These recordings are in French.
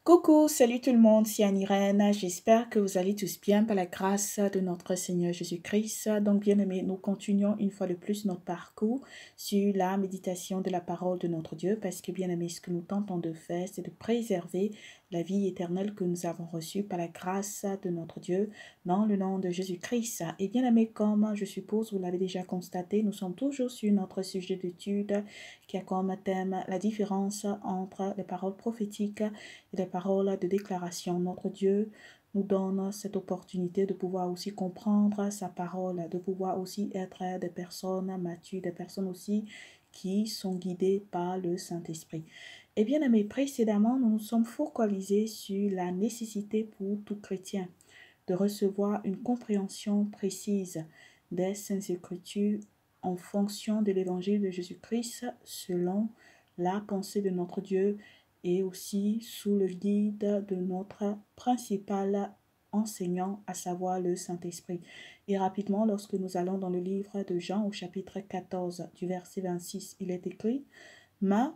Coucou, salut tout le monde, c'est Anne-Irène. J'espère que vous allez tous bien par la grâce de notre Seigneur Jésus-Christ. Donc, bien aimés, nous continuons une fois de plus notre parcours sur la méditation de la parole de notre Dieu parce que, bien aimés, ce que nous tentons de faire, c'est de préserver la vie éternelle que nous avons reçue par la grâce de notre Dieu dans le nom de Jésus-Christ. Et bien aimés, comme je suppose vous l'avez déjà constaté, nous sommes toujours sur notre sujet d'étude qui a comme thème la différence entre les paroles prophétiques et les paroles de déclaration. Notre Dieu nous donne cette opportunité de pouvoir aussi comprendre sa parole, de pouvoir aussi être des personnes matures, des personnes aussi qui sont guidées par le Saint-Esprit. Et bien aimés, précédemment, nous nous sommes focalisés sur la nécessité pour tout chrétien de recevoir une compréhension précise des Saintes Écritures en fonction de l'évangile de Jésus-Christ selon la pensée de notre Dieu et aussi sous le guide de notre principal enseignant, à savoir le Saint-Esprit. Et rapidement, lorsque nous allons dans le livre de Jean au chapitre 14 du verset 26, il est écrit « Mais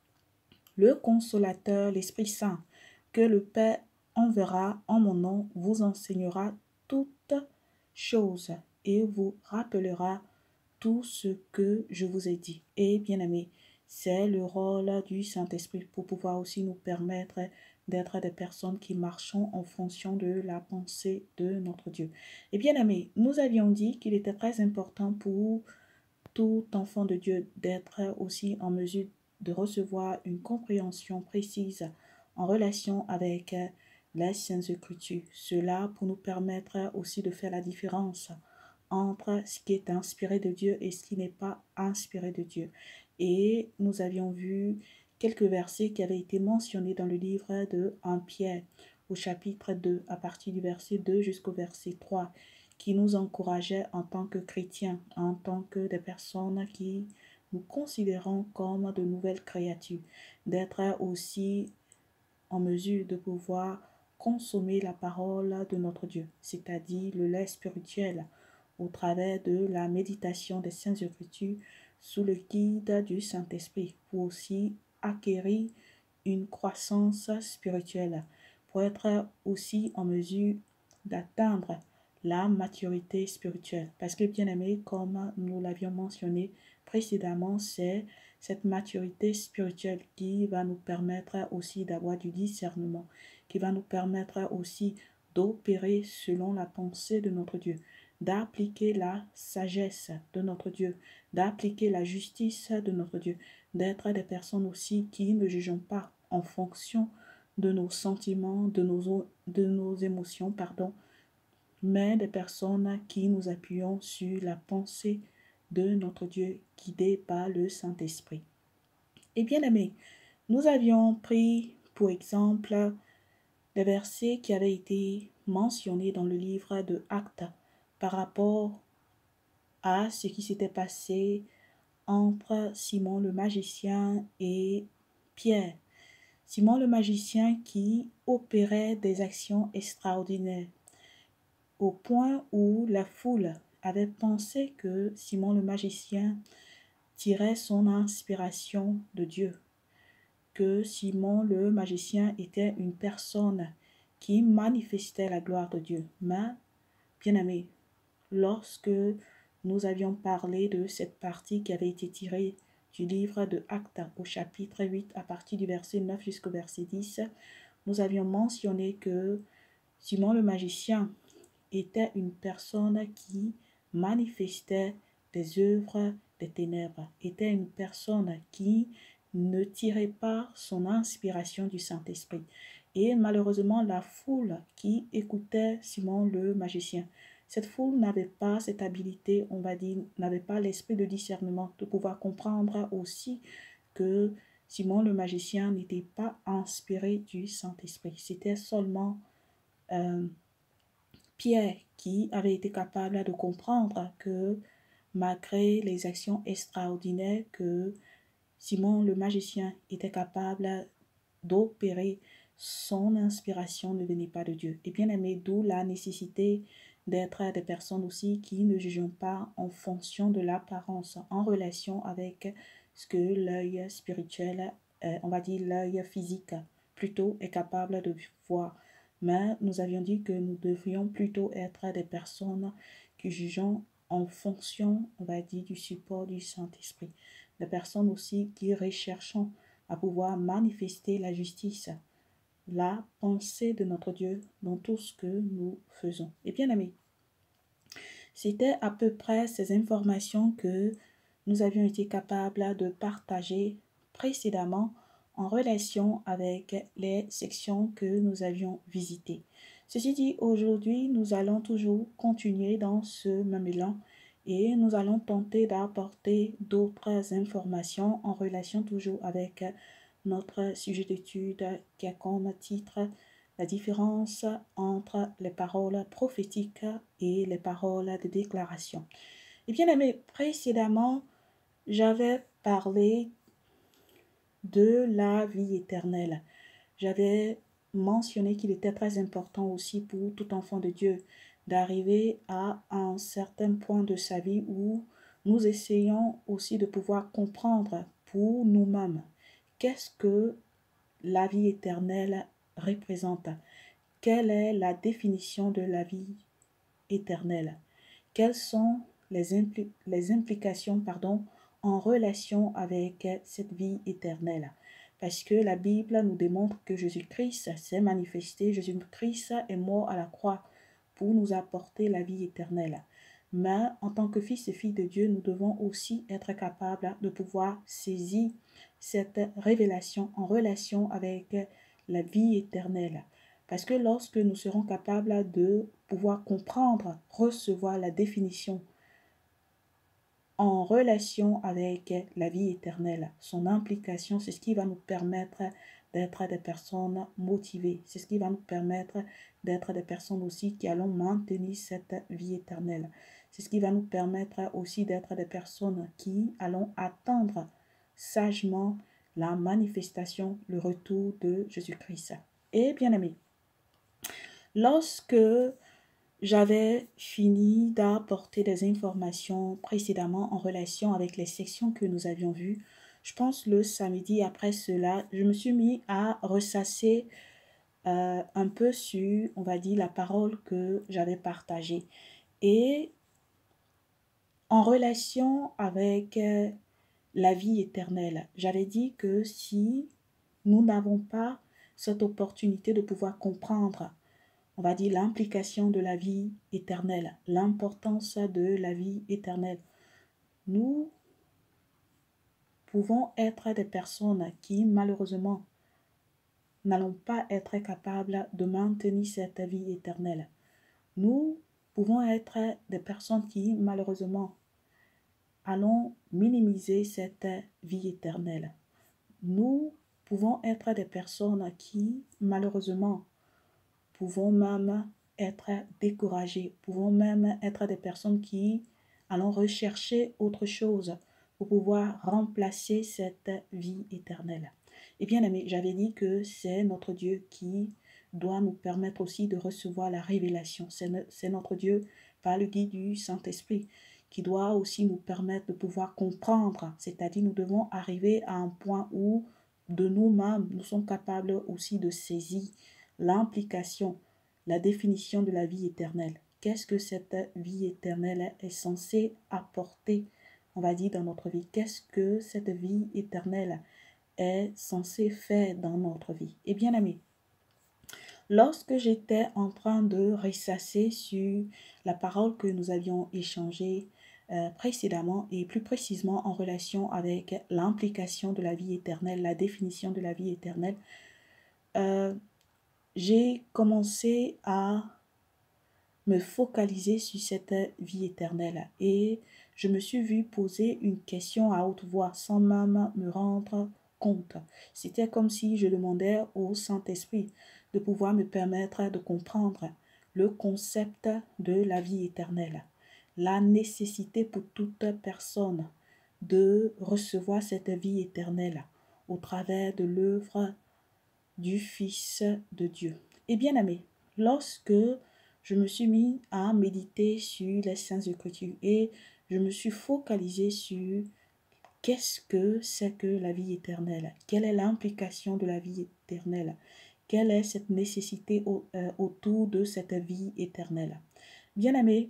le consolateur, l'Esprit Saint, que le Père enverra en mon nom, vous enseignera toutes choses et vous rappellera tout ce que je vous ai dit. » Et bien aimé, c'est le rôle du Saint-Esprit pour pouvoir aussi nous permettre d'être des personnes qui marchons en fonction de la pensée de notre Dieu. Et bien aimé, nous avions dit qu'il était très important pour tout enfant de Dieu d'être aussi en mesure de recevoir une compréhension précise en relation avec les Saintes Écritures. Cela pour nous permettre aussi de faire la différence entre ce qui est inspiré de Dieu et ce qui n'est pas inspiré de Dieu. Et nous avions vu quelques versets qui avaient été mentionnés dans le livre de 1 Pierre au chapitre 2, à partir du verset 2 jusqu'au verset 3, qui nous encourageait en tant que chrétiens, en tant que des personnes qui nous considérons comme de nouvelles créatures, d'être aussi en mesure de pouvoir consommer la parole de notre Dieu, c'est-à-dire le lait spirituel, au travers de la méditation des Saintes Écritures sous le guide du Saint-Esprit, pour aussi acquérir une croissance spirituelle, pour être aussi en mesure d'atteindre la maturité spirituelle. Parce que, bien aimé, comme nous l'avions mentionné précédemment, c'est cette maturité spirituelle qui va nous permettre aussi d'avoir du discernement, qui va nous permettre aussi d'opérer selon la pensée de notre Dieu, d'appliquer la sagesse de notre Dieu, d'appliquer la justice de notre Dieu, d'être des personnes aussi qui ne jugeons pas en fonction de nos sentiments, de nos émotions, mais des personnes qui nous appuyons sur la pensée de notre Dieu guidé par le Saint-Esprit. Et bien aimés, nous avions pris pour exemple les versets qui avaient été mentionnés dans le livre de Actes par rapport à ce qui s'était passé entre Simon le magicien et Pierre. Simon le magicien qui opérait des actions extraordinaires au point où la foule avait pensé que Simon le magicien tirait son inspiration de Dieu, que Simon le magicien était une personne qui manifestait la gloire de Dieu. Mais, bien aimé, lorsque nous avions parlé de cette partie qui avait été tirée du livre de Actes au chapitre 8 à partir du verset 9 jusqu'au verset 10, nous avions mentionné que Simon le magicien était une personne qui manifestait des œuvres des ténèbres, était une personne qui ne tirait pas son inspiration du Saint-Esprit. Et malheureusement, la foule qui écoutait Simon le magicien, cette foule n'avait pas cette habilité, on va dire, n'avait pas l'esprit de discernement, de pouvoir comprendre aussi que Simon le magicien n'était pas inspiré du Saint-Esprit. C'était seulement Pierre qui avait été capable de comprendre que malgré les actions extraordinaires que Simon le magicien était capable d'opérer, son inspiration ne venait pas de Dieu. Et bien aimé, d'où la nécessité d'être des personnes aussi qui ne jugent pas en fonction de l'apparence, en relation avec ce que l'œil spirituel, on va dire l'œil physique, plutôt est capable de voir. Mais nous avions dit que nous devrions plutôt être des personnes qui jugeons en fonction, on va dire, du support du Saint-Esprit. Des personnes aussi qui recherchons à pouvoir manifester la justice, la pensée de notre Dieu dans tout ce que nous faisons. Et bien amis, c'était à peu près ces informations que nous avions été capables de partager précédemment en relation avec les sections que nous avions visitées. Ceci dit, aujourd'hui, nous allons toujours continuer dans ce même élan et nous allons tenter d'apporter d'autres informations en relation toujours avec notre sujet d'étude qui a comme titre la différence entre les paroles prophétiques et les paroles de déclaration. Et bien aimé, précédemment, j'avais parlé de la vie éternelle. J'avais mentionné qu'il était très important aussi pour tout enfant de Dieu d'arriver à un certain point de sa vie où nous essayons aussi de pouvoir comprendre pour nous-mêmes qu'est-ce que la vie éternelle représente. Quelle est la définition de la vie éternelle? Quelles sont les implications en relation avec cette vie éternelle? Parce que la Bible nous démontre que Jésus-Christ s'est manifesté, Jésus-Christ est mort à la croix pour nous apporter la vie éternelle. Mais en tant que fils et filles de Dieu, nous devons aussi être capables de pouvoir saisir cette révélation en relation avec la vie éternelle. Parce que lorsque nous serons capables de pouvoir comprendre, recevoir la définition en relation avec la vie éternelle, son implication, c'est ce qui va nous permettre d'être des personnes motivées. C'est ce qui va nous permettre d'être des personnes aussi qui allons maintenir cette vie éternelle. C'est ce qui va nous permettre aussi d'être des personnes qui allons attendre sagement la manifestation, le retour de Jésus-Christ. Et bien aimé, lorsque j'avais fini d'apporter des informations précédemment en relation avec les sections que nous avions vues, je pense le samedi après cela, je me suis mis à ressasser un peu sur, on va dire, la parole que j'avais partagée. Et en relation avec la vie éternelle, j'avais dit que si nous n'avons pas cette opportunité de pouvoir comprendre, on va dire, l'implication de la vie éternelle, l'importance de la vie éternelle, nous pouvons être des personnes qui, malheureusement, n'allons pas être capables de maintenir cette vie éternelle. Nous pouvons être des personnes qui, malheureusement, allons minimiser cette vie éternelle. Nous pouvons être des personnes qui, malheureusement, pouvons même être découragés, pouvons même être des personnes qui allons rechercher autre chose pour pouvoir remplacer cette vie éternelle. Et bien aimé, j'avais dit que c'est notre Dieu qui doit nous permettre aussi de recevoir la révélation. C'est notre Dieu, par le guide du Saint-Esprit, qui doit aussi nous permettre de pouvoir comprendre. C'est-à-dire, nous devons arriver à un point où, de nous-mêmes, nous sommes capables aussi de saisir l'implication, la définition de la vie éternelle. Qu'est-ce que cette vie éternelle est censée apporter, on va dire, dans notre vie? Qu'est-ce que cette vie éternelle est censée faire dans notre vie? Et bien aimé, lorsque j'étais en train de ressasser sur la parole que nous avions échangée précédemment et plus précisément en relation avec l'implication de la vie éternelle, la définition de la vie éternelle, j'ai commencé à me focaliser sur cette vie éternelle et je me suis vue poser une question à haute voix sans même me rendre compte. C'était comme si je demandais au Saint-Esprit de pouvoir me permettre de comprendre le concept de la vie éternelle, la nécessité pour toute personne de recevoir cette vie éternelle au travers de l'œuvre du Fils de Dieu. Et bien aimé, lorsque je me suis mis à méditer sur les Saintes Écritures et je me suis focalisé sur qu'est-ce que c'est que la vie éternelle? Quelle est l'implication de la vie éternelle? Quelle est cette nécessité autour de cette vie éternelle? Bien-aimé,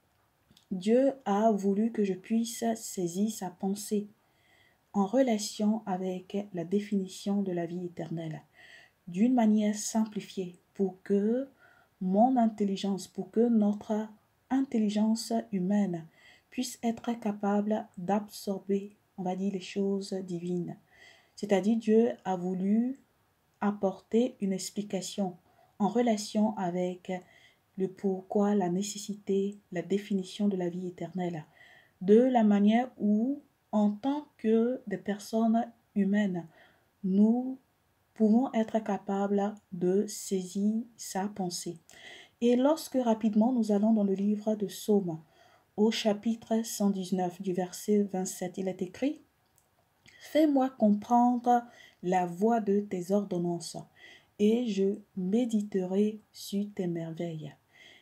Dieu a voulu que je puisse saisir sa pensée en relation avec la définition de la vie éternelle d'une manière simplifiée pour que mon intelligence, pour que notre intelligence humaine puisse être capable d'absorber, on va dire, les choses divines. C'est-à-dire Dieu a voulu apporter une explication en relation avec le pourquoi, la nécessité, la définition de la vie éternelle, de la manière où, en tant que des personnes humaines, nous pouvons être capables de saisir sa pensée. Et lorsque rapidement nous allons dans le livre de Psaume, au chapitre 119 du verset 27, il est écrit: Fais-moi comprendre la voie de tes ordonnances, et je méditerai sur tes merveilles.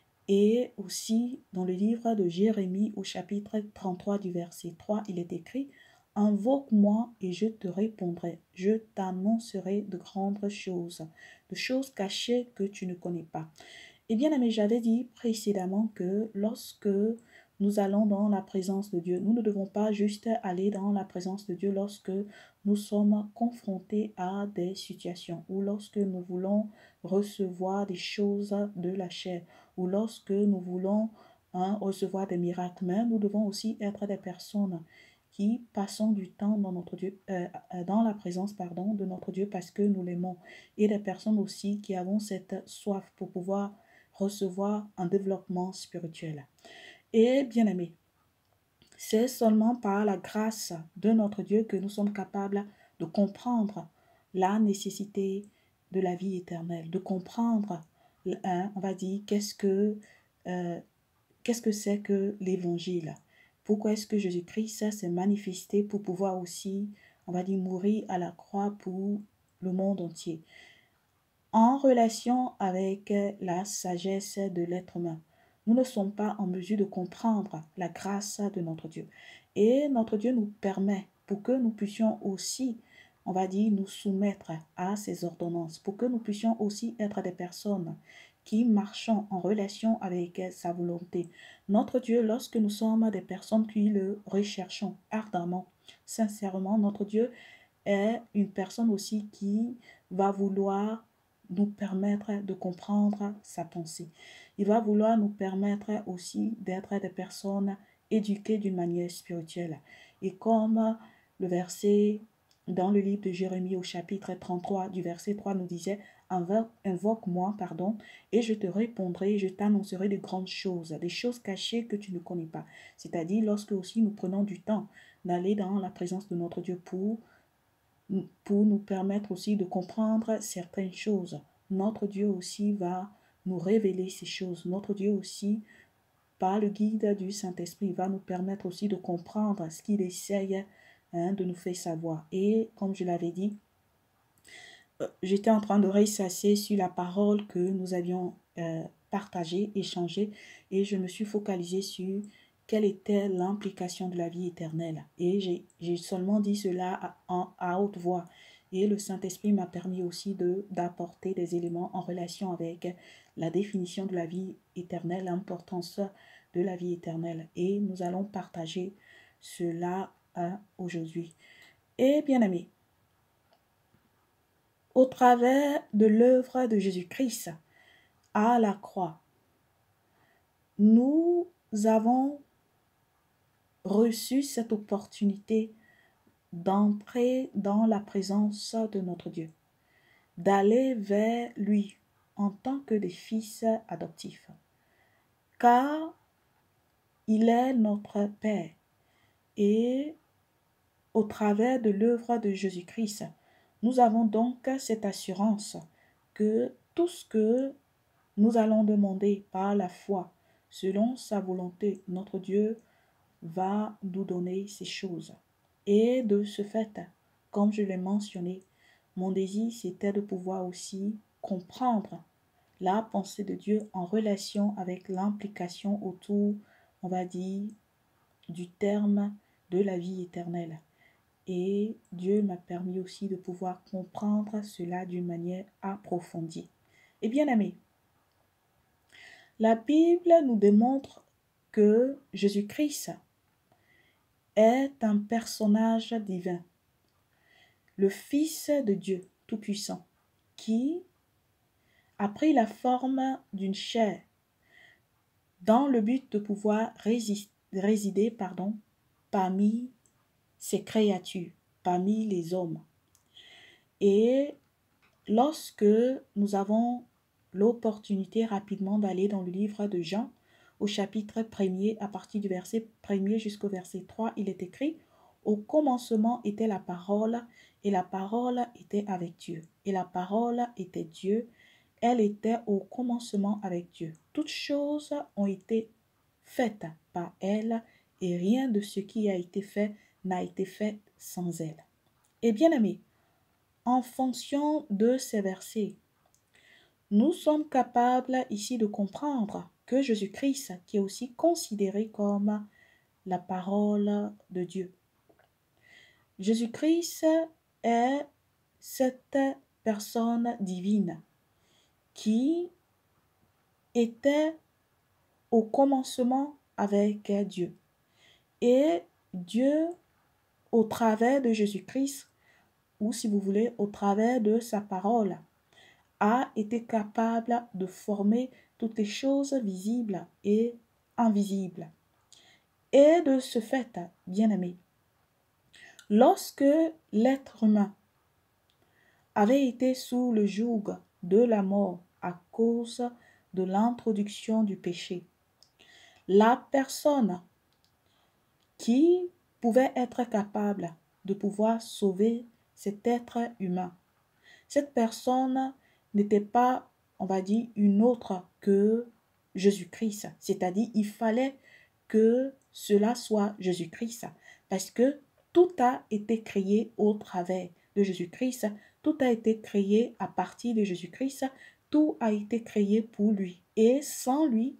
Et aussi, dans le livre de Jérémie, au chapitre 33 du verset 3, il est écrit: Invoque-moi et je te répondrai. Je t'annoncerai de grandes choses, de choses cachées que tu ne connais pas. Eh bien, mais j'avais dit précédemment que lorsque nous allons dans la présence de Dieu, nous ne devons pas juste aller dans la présence de Dieu lorsque nous sommes confrontés à des situations ou lorsque nous voulons recevoir des choses de la chair ou lorsque nous voulons recevoir des miracles. Mais nous devons aussi être des personnes qui passons du temps dans notre Dieu, dans la présence de notre Dieu parce que nous l'aimons, et des personnes aussi qui avons cette soif pour pouvoir recevoir un développement spirituel. Et bien aimé, c'est seulement par la grâce de notre Dieu que nous sommes capables de comprendre la nécessité de la vie éternelle, de comprendre, on va dire, qu'est-ce que c'est que l'évangile. Pourquoi est-ce que Jésus-Christ s'est manifesté pour pouvoir aussi, on va dire, mourir à la croix pour le monde entier, en relation avec la sagesse de l'être humain. Nous ne sommes pas en mesure de comprendre la grâce de notre Dieu. Et notre Dieu nous permet, pour que nous puissions aussi, on va dire, nous soumettre à ses ordonnances, pour que nous puissions aussi être des personnes qui marchons en relation avec sa volonté. Notre Dieu, lorsque nous sommes des personnes qui le recherchons ardemment, sincèrement, notre Dieu est une personne aussi qui va vouloir nous permettre de comprendre sa pensée. Il va vouloir nous permettre aussi d'être des personnes éduquées d'une manière spirituelle. Et comme le verset dans le livre de Jérémie au chapitre 33 du verset 3 nous disait: Invoque-moi, et je te répondrai, je t'annoncerai de grandes choses, des choses cachées que tu ne connais pas. C'est-à-dire lorsque aussi nous prenons du temps d'aller dans la présence de notre Dieu pour nous permettre aussi de comprendre certaines choses. Notre Dieu aussi va nous révéler ces choses. Notre Dieu aussi, par le guide du Saint-Esprit, va nous permettre aussi de comprendre ce qu'il essaye de nous faire savoir. Et comme je l'avais dit, j'étais en train de ressasser sur la parole que nous avions partagée, échangée, et je me suis focalisée sur quelle était l'implication de la vie éternelle. Et j'ai seulement dit cela à haute voix. Et le Saint-Esprit m'a permis aussi d'apporter des éléments en relation avec la définition de la vie éternelle, l'importance de la vie éternelle. Et nous allons partager cela aujourd'hui. Et bien aimé, au travers de l'œuvre de Jésus-Christ à la croix, nous avons reçu cette opportunité d'entrer dans la présence de notre Dieu, d'aller vers lui en tant que des fils adoptifs, car il est notre Père. Et au travers de l'œuvre de Jésus-Christ, nous avons donc cette assurance que tout ce que nous allons demander par la foi, selon sa volonté, notre Dieu va nous donner ces choses. Et de ce fait, comme je l'ai mentionné, mon désir, c'était de pouvoir aussi comprendre la pensée de Dieu en relation avec l'implication autour, on va dire, du terme de la vie éternelle. et Dieu m'a permis aussi de pouvoir comprendre cela d'une manière approfondie. Et bien aimé, la Bible nous démontre que Jésus-Christ est un personnage divin, le Fils de Dieu Tout-Puissant, qui a pris la forme d'une chair dans le but de pouvoir résider parmi ses créatures, parmi les hommes. Et lorsque nous avons l'opportunité rapidement d'aller dans le livre de Jean, au chapitre 1er, à partir du verset 1er jusqu'au verset 3, il est écrit: au commencement était la parole, et la parole était avec Dieu, et la parole était Dieu. Elle était au commencement avec Dieu. Toutes choses ont été faites par elle, et rien de ce qui a été fait n'a été fait sans elle. Et bien aimé, en fonction de ces versets, nous sommes capables ici de comprendre que Jésus-Christ, qui est aussi considéré comme la parole de Dieu, Jésus-Christ est cette personne divine qui était au commencement avec Dieu. Et Dieu, au travers de Jésus-Christ, ou si vous voulez, au travers de sa parole, a été capable de former toutes les choses visibles et invisibles. Et de ce fait, bien-aimé, lorsque l'être humain avait été sous le joug de la mort à cause de l'introduction du péché, la personne qui pouvait être capable de pouvoir sauver cet être humain, cette personne n'était pas, on va dire, une autre que Jésus-Christ. C'est-à-dire, il fallait que cela soit Jésus-Christ, parce que tout a été créé au travers de Jésus-Christ, tout a été créé à partir de Jésus-Christ, tout a été créé pour lui. Et sans lui,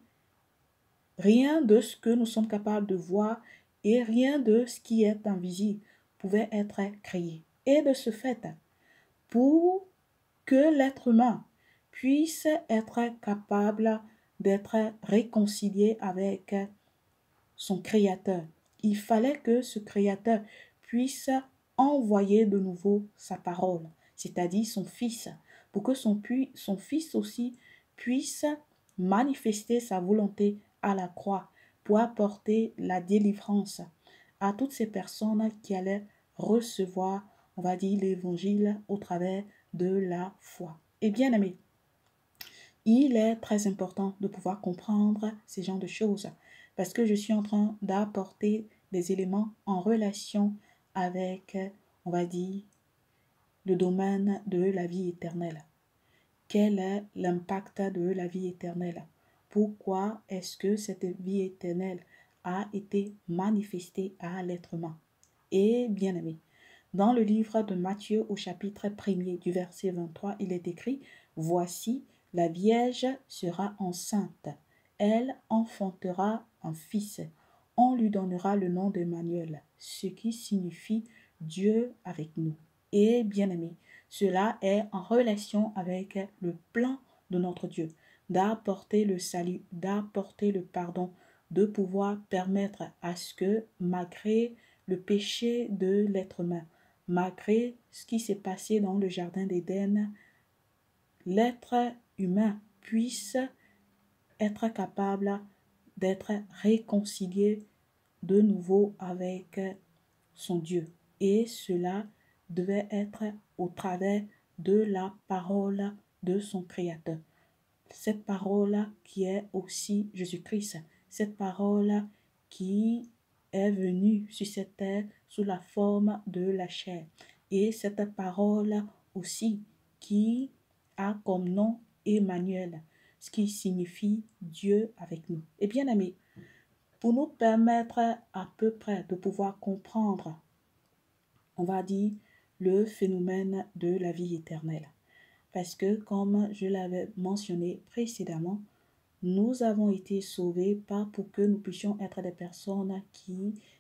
rien de ce que nous sommes capables de voir et rien de ce qui est invisible pouvait être créé. Et de ce fait, pour que l'être humain puisse être capable d'être réconcilié avec son Créateur, il fallait que ce Créateur puisse envoyer de nouveau sa parole, c'est-à-dire son Fils, pour que son Fils aussi puisse manifester sa volonté à la croix, pour apporter la délivrance à toutes ces personnes qui allaient recevoir, on va dire, l'évangile au travers de la foi. Et bien aimé, il est très important de pouvoir comprendre ces genres de choses parce que je suis en train d'apporter des éléments en relation avec, on va dire, le domaine de la vie éternelle. Quel est l'impact de la vie éternelle? Pourquoi est-ce que cette vie éternelle a été manifestée à l'être humain? Et bien aimé, dans le livre de Matthieu au chapitre 1er du verset 23, il est écrit: voici, la Vierge sera enceinte, elle enfantera un fils, on lui donnera le nom d'Emmanuel, ce qui signifie Dieu avec nous. Et bien aimé, cela est en relation avec le plan de notre Dieu, d'apporter le salut, d'apporter le pardon, de pouvoir permettre à ce que, malgré le péché de l'être humain, malgré ce qui s'est passé dans le jardin d'Éden, l'être humain puisse être capable d'être réconcilié de nouveau avec son Dieu. Et cela devait être au travers de la parole de son Créateur. Cette parole qui est aussi Jésus-Christ, cette parole qui est venue sur cette terre sous la forme de la chair. Et cette parole aussi qui a comme nom Emmanuel, ce qui signifie Dieu avec nous. Et bien aimé, pour nous permettre à peu près de pouvoir comprendre, on va dire, le phénomène de la vie éternelle. Parce que, comme je l'avais mentionné précédemment, nous avons été sauvés pas pour que nous puissions être des personnes qui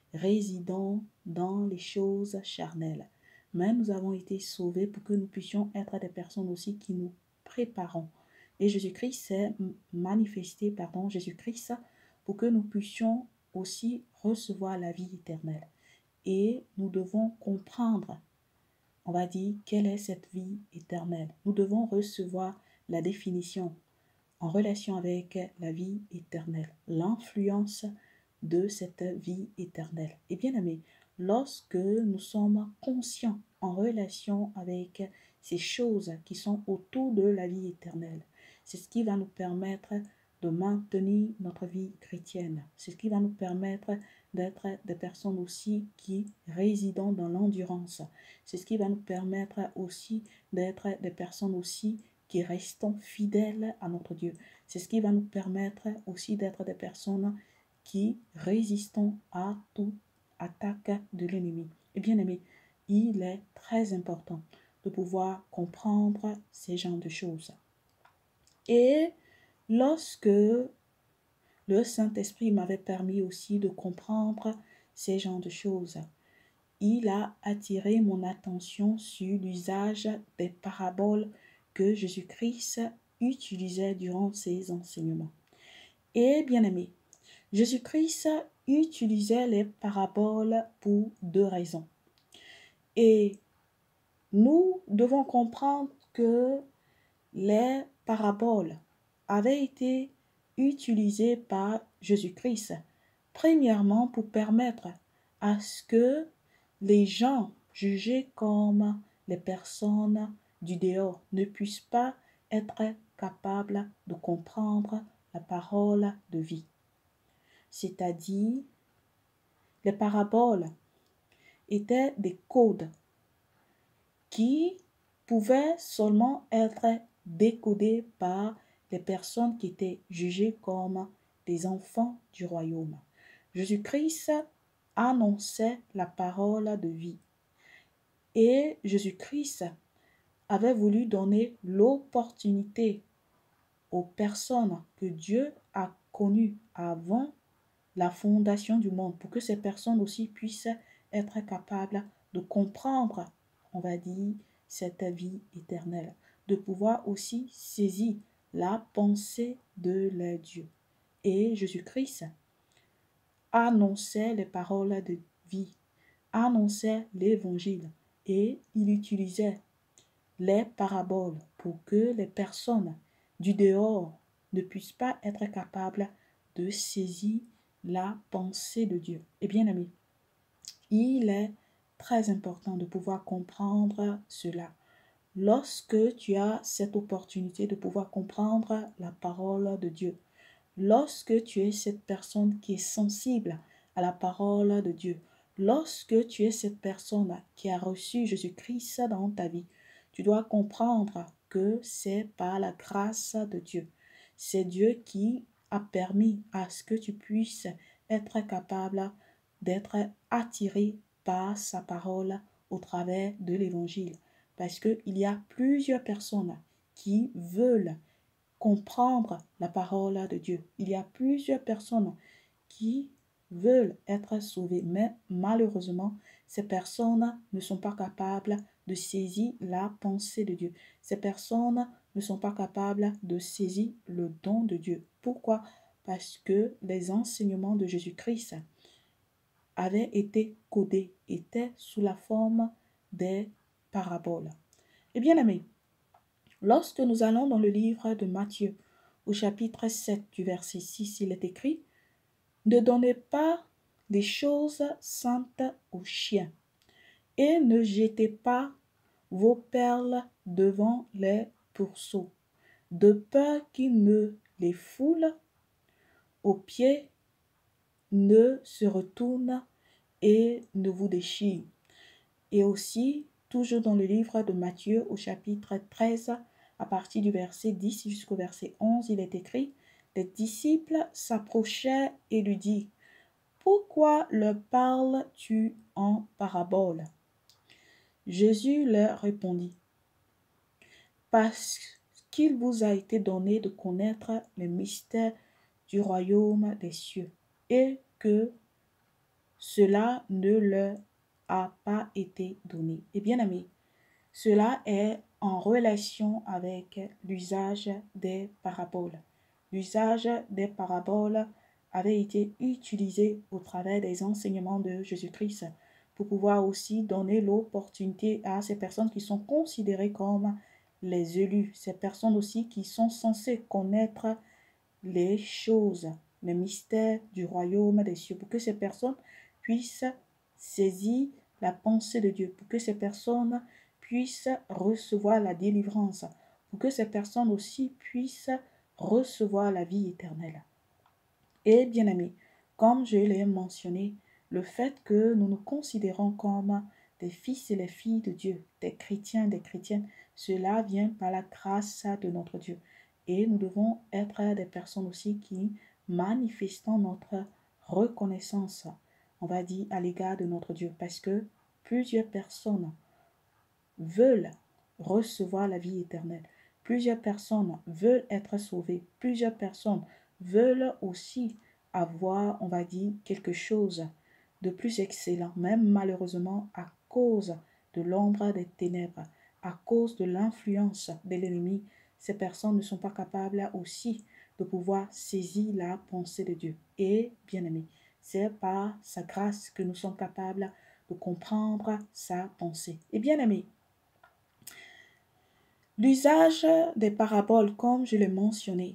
résidant dans les choses charnelles. Mais nous avons été sauvés pour que nous puissions être des personnes aussi qui nous préparons. Et Jésus-Christ s'est manifesté, Jésus-Christ, pour que nous puissions aussi recevoir la vie éternelle. Et nous devons comprendre, on va dire, quelle est cette vie éternelle. Nous devons recevoir la définition en relation avec la vie éternelle, l'influence de cette vie éternelle. Et bien aimé, lorsque nous sommes conscients en relation avec ces choses qui sont autour de la vie éternelle, c'est ce qui va nous permettre de maintenir notre vie chrétienne. C'est ce qui va nous permettre d'être des personnes aussi qui résident dans l'endurance. C'est ce qui va nous permettre aussi d'être des personnes aussi qui restons fidèles à notre Dieu. C'est ce qui va nous permettre aussi d'être des personnes qui résistons à toute attaque de l'ennemi. Et bien aimé, il est très important de pouvoir comprendre ces genres de choses. Et lorsque le Saint-Esprit m'avait permis aussi de comprendre ces genres de choses, il a attiré mon attention sur l'usage des paraboles que Jésus-Christ utilisait durant ses enseignements. Et bien aimé, Jésus-Christ utilisait les paraboles pour deux raisons. Et nous devons comprendre que les paraboles avaient été utilisées par Jésus-Christ, premièrement pour permettre à ce que les gens jugés comme les personnes du dehors ne puissent pas être capables de comprendre la parole de vie. C'est-à-dire, les paraboles étaient des codes qui pouvaient seulement être décodés par les personnes qui étaient jugées comme des enfants du royaume. Jésus-Christ annonçait la parole de vie. Et Jésus-Christ avait voulu donner l'opportunité aux personnes que Dieu a connues avant la fondation du monde, pour que ces personnes aussi puissent être capables de comprendre, on va dire, cette vie éternelle, de pouvoir aussi saisir la pensée de leur Dieu. Et Jésus-Christ annonçait les paroles de vie, annonçait l'évangile, et il utilisait les paraboles pour que les personnes du dehors ne puissent pas être capables de saisir la pensée de Dieu. Et bien amis, il est très important de pouvoir comprendre cela. Lorsque tu as cette opportunité de pouvoir comprendre la parole de Dieu, lorsque tu es cette personne qui est sensible à la parole de Dieu, lorsque tu es cette personne qui a reçu Jésus-Christ dans ta vie, tu dois comprendre que c'est par la grâce de Dieu. C'est Dieu qui a permis à ce que tu puisses être capable d'être attiré par sa parole au travers de l'évangile. Parce qu'il y a plusieurs personnes qui veulent comprendre la parole de Dieu. Il y a plusieurs personnes qui veulent être sauvées, mais malheureusement, ces personnes ne sont pas capables de saisir la pensée de Dieu. Ces personnes ne sont pas capables de saisir le don de Dieu. Pourquoi? Parce que les enseignements de Jésus-Christ avaient été codés, étaient sous la forme des paraboles. Et bien aimés, lorsque nous allons dans le livre de Matthieu, au chapitre 7 du verset 6, il est écrit « Ne donnez pas les choses saintes aux chiens, et ne jetez pas vos perles devant les pourceaux, de peur qu'ils ne les foulent aux pieds, ne se retournent et ne vous déchirent. » Et aussi, toujours dans le livre de Matthieu, au chapitre 13, à partir du verset 10 jusqu'au verset 11, il est écrit « Les disciples s'approchèrent et lui dirent « Pourquoi leur parles-tu en parabole ?» Jésus leur répondit « Parce qu'il vous a été donné de connaître les mystères du royaume des cieux, et que cela ne leur a pas été donné. Et bien aimé, cela est en relation avec l'usage des paraboles. L'usage des paraboles avait été utilisé au travers des enseignements de Jésus-Christ pour pouvoir aussi donner l'opportunité à ces personnes qui sont considérées comme les élus, ces personnes aussi qui sont censées connaître les choses, les mystères du royaume des cieux, pour que ces personnes puissent saisir la pensée de Dieu, pour que ces personnes puissent recevoir la délivrance, pour que ces personnes aussi puissent recevoir la vie éternelle. Et bien aimé, comme je l'ai mentionné, le fait que nous nous considérons comme des fils et les filles de Dieu, des chrétiens, des chrétiennes, cela vient par la grâce de notre Dieu. Et nous devons être des personnes aussi qui manifestons notre reconnaissance, on va dire, à l'égard de notre Dieu, parce que plusieurs personnes veulent recevoir la vie éternelle. Plusieurs personnes veulent être sauvées. Plusieurs personnes veulent aussi avoir, on va dire, quelque chose de plus excellent, même malheureusement à cause de l'ombre des ténèbres, à cause de l'influence de l'ennemi. Ces personnes ne sont pas capables aussi de pouvoir saisir la pensée de Dieu. Et, bien aimé, c'est par sa grâce que nous sommes capables de comprendre sa pensée. Et bien aimé, l'usage des paraboles, comme je l'ai mentionné,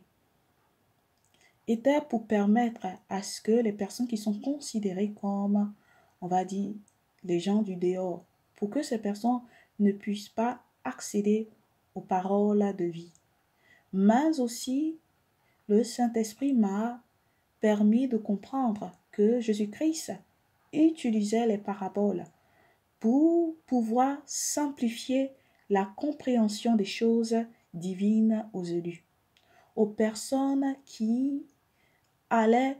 était pour permettre à ce que les personnes qui sont considérées comme, on va dire, les gens du dehors, pour que ces personnes ne puissent pas accéder aux paroles de vie. Mais aussi, le Saint-Esprit m'a permis de comprendre que Jésus-Christ utilisait les paraboles pour pouvoir simplifier la compréhension des choses divines aux élus, aux personnes qui allaient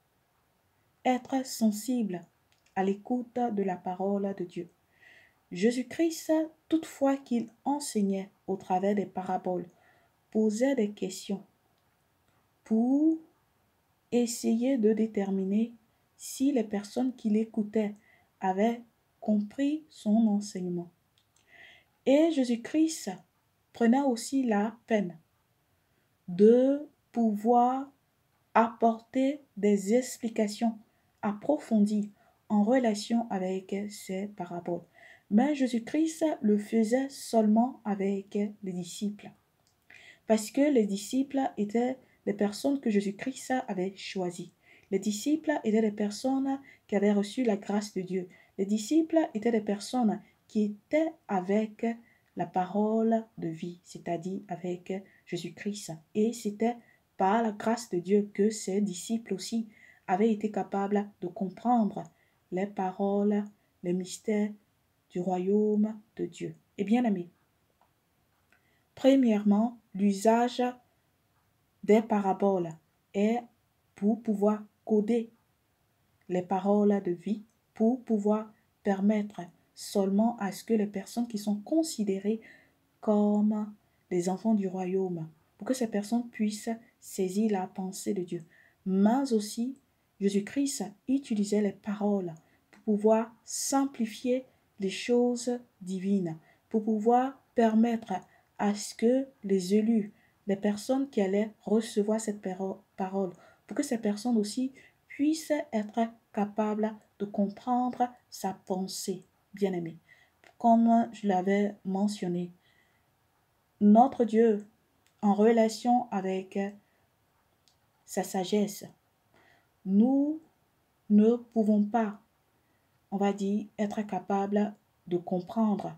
être sensibles à l'écoute de la parole de Dieu. Jésus-Christ, toutefois qu'il enseignait au travers des paraboles, posait des questions pour essayer de déterminer si les personnes qui l'écoutaient avaient compris son enseignement. Et Jésus-Christ prenait aussi la peine de pouvoir apporter des explications approfondies en relation avec ces paraboles. Mais Jésus-Christ le faisait seulement avec les disciples, parce que les disciples étaient les personnes que Jésus-Christ avait choisies. Les disciples étaient des personnes qui avaient reçu la grâce de Dieu. Les disciples étaient des personnes qui étaient avec la parole de vie, c'est-à-dire avec Jésus-Christ. Et c'était par la grâce de Dieu que ces disciples aussi avaient été capables de comprendre les paroles, les mystères du royaume de Dieu. Et bien aimés, premièrement, l'usage des paraboles est pour pouvoir coder les paroles de vie, pour pouvoir permettre seulement à ce que les personnes qui sont considérées comme les enfants du royaume, pour que ces personnes puissent saisir la pensée de Dieu. Mais aussi, Jésus-Christ utilisait les paroles pour pouvoir simplifier les choses divines, pour pouvoir permettre à ce que les élus, les personnes qui allaient recevoir cette parole, pour que ces personnes aussi puissent être capables de comprendre sa pensée, bien-aimée. Comme je l'avais mentionné, notre Dieu, en relation avec sa sagesse, nous ne pouvons pas, on va dire, être capables de comprendre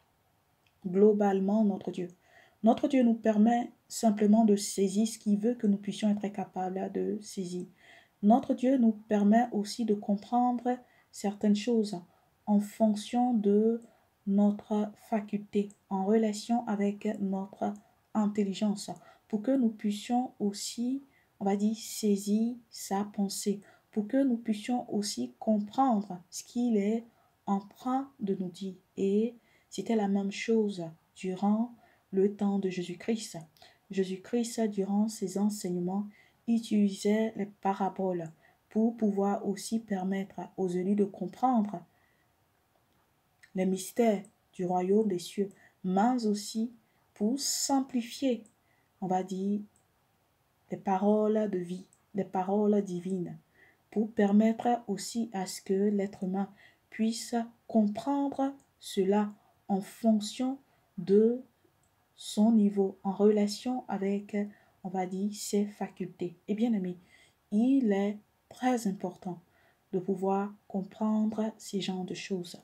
globalement notre Dieu. Notre Dieu nous permet simplement de saisir ce qu'il veut que nous puissions être capables de saisir. Notre Dieu nous permet aussi de comprendre certaines choses en fonction de notre faculté, en relation avec notre intelligence, pour que nous puissions aussi, on va dire, saisir sa pensée, pour que nous puissions aussi comprendre ce qu'il est en train de nous dire. Et c'était la même chose durant le temps de Jésus-Christ. Jésus-Christ, durant ses enseignements, utilisait les paraboles pour pouvoir aussi permettre aux élus de comprendre les mystères du royaume des cieux, mais aussi pour simplifier, on va dire, les paroles de vie, les paroles divines, pour permettre aussi à ce que l'être humain puisse comprendre cela en fonction de son niveau, en relation avec, on va dire, ses facultés. Et bien aimé, il est très important de pouvoir comprendre ces genres de choses.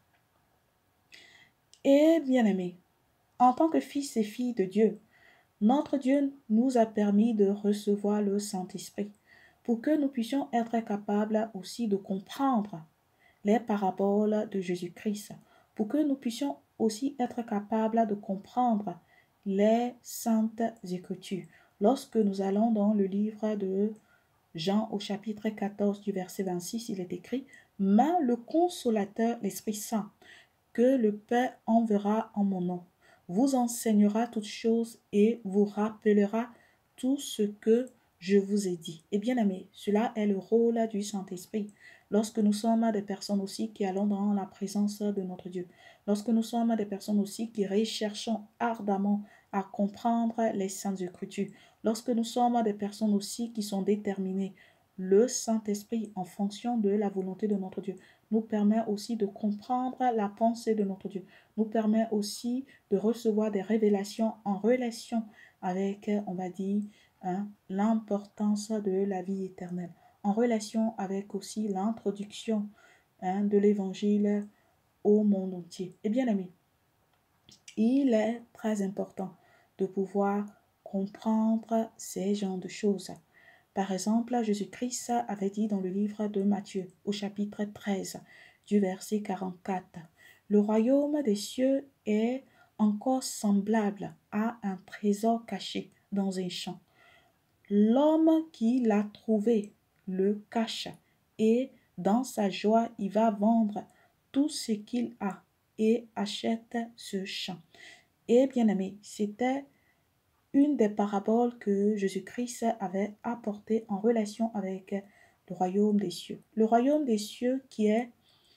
Et bien aimé, en tant que fils et filles de Dieu, notre Dieu nous a permis de recevoir le Saint-Esprit pour que nous puissions être capables aussi de comprendre les paraboles de Jésus-Christ, pour que nous puissions aussi être capables de comprendre les saintes Écritures. Lorsque nous allons dans le livre de Jean au chapitre 14 du verset 26, il est écrit « Mais le Consolateur, l'Esprit Saint, que le Père enverra en mon nom, vous enseignera toutes choses et vous rappellera tout ce que je vous ai dit. » Et bien aimé, cela est le rôle du Saint-Esprit. Lorsque nous sommes des personnes aussi qui allons dans la présence de notre Dieu, lorsque nous sommes des personnes aussi qui recherchons ardemment à comprendre les Saintes Écritures, lorsque nous sommes des personnes aussi qui sont déterminées, le Saint-Esprit, en fonction de la volonté de notre Dieu, nous permet aussi de comprendre la pensée de notre Dieu, nous permet aussi de recevoir des révélations en relation avec, on va dire, l'importance de la vie éternelle, en relation avec aussi l'introduction de l'évangile au monde entier. Et bien aimé, il est très important de pouvoir comprendre ces genres de choses. Par exemple, Jésus-Christ avait dit dans le livre de Matthieu, au chapitre 13, du verset 44, « Le royaume des cieux est encore semblable à un trésor caché dans un champ. L'homme qui l'a trouvé le cache et dans sa joie, il va vendre tout ce qu'il a et achète ce champ. » Et bien aimé, c'était une des paraboles que Jésus-Christ avait apportées en relation avec le royaume des cieux. Le royaume des cieux qui est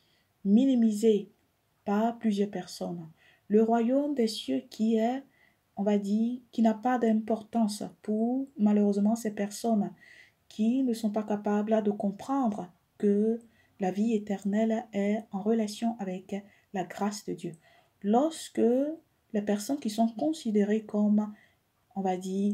minimisé par plusieurs personnes. Le royaume des cieux qui est, on va dire, qui n'a pas d'importance pour malheureusement ces personnes qui ne sont pas capables de comprendre que la vie éternelle est en relation avec la grâce de Dieu. Lorsque les personnes qui sont considérées comme, on va dire,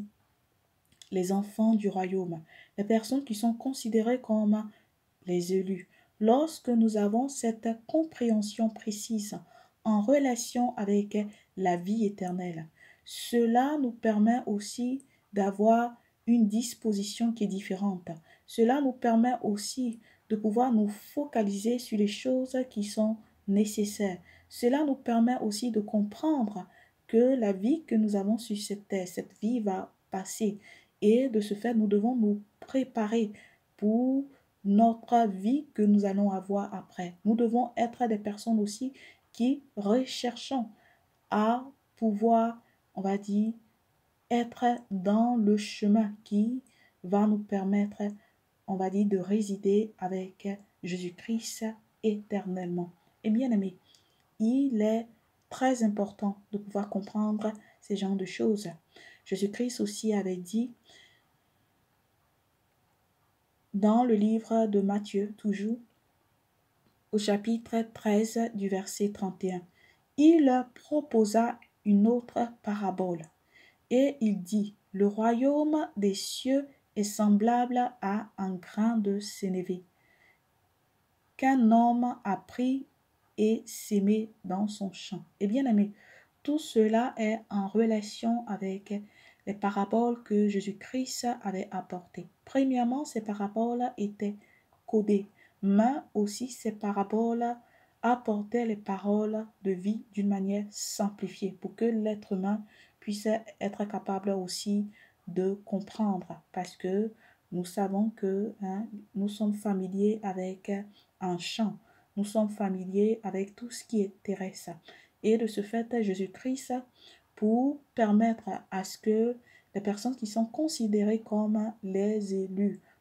les enfants du royaume, les personnes qui sont considérées comme les élus, lorsque nous avons cette compréhension précise en relation avec la vie éternelle, cela nous permet aussi d'avoir une disposition qui est différente. Cela nous permet aussi de pouvoir nous focaliser sur les choses qui sont nécessaires. Cela nous permet aussi de comprendre que la vie que nous avons sur cette terre, cette vie va passer. Et de ce fait, nous devons nous préparer pour notre vie que nous allons avoir après. Nous devons être des personnes aussi qui recherchons à pouvoir, on va dire, être dans le chemin qui va nous permettre, on va dire, de résider avec Jésus-Christ éternellement. Et bien aimé, il est très important de pouvoir comprendre ces genres de choses. Jésus-Christ aussi avait dit dans le livre de Matthieu, toujours, au chapitre 13 du verset 31, il leur proposa une autre parabole. Et il dit, « Le royaume des cieux est semblable à un grain de sénévé qu'un homme a pris et sémé dans son champ. » Et bien aimé, tout cela est en relation avec les paraboles que Jésus-Christ avait apportées. Premièrement, ces paraboles étaient codées, mais aussi ces paraboles apportaient les paroles de vie d'une manière simplifiée pour que l'être humain puisse être capable aussi de comprendre, parce que nous savons que nous sommes familiers avec un champ, nous sommes familiers avec tout ce qui est terrestre. Et de ce fait, Jésus-Christ, pour permettre à ce que les personnes qui sont considérées comme les élus,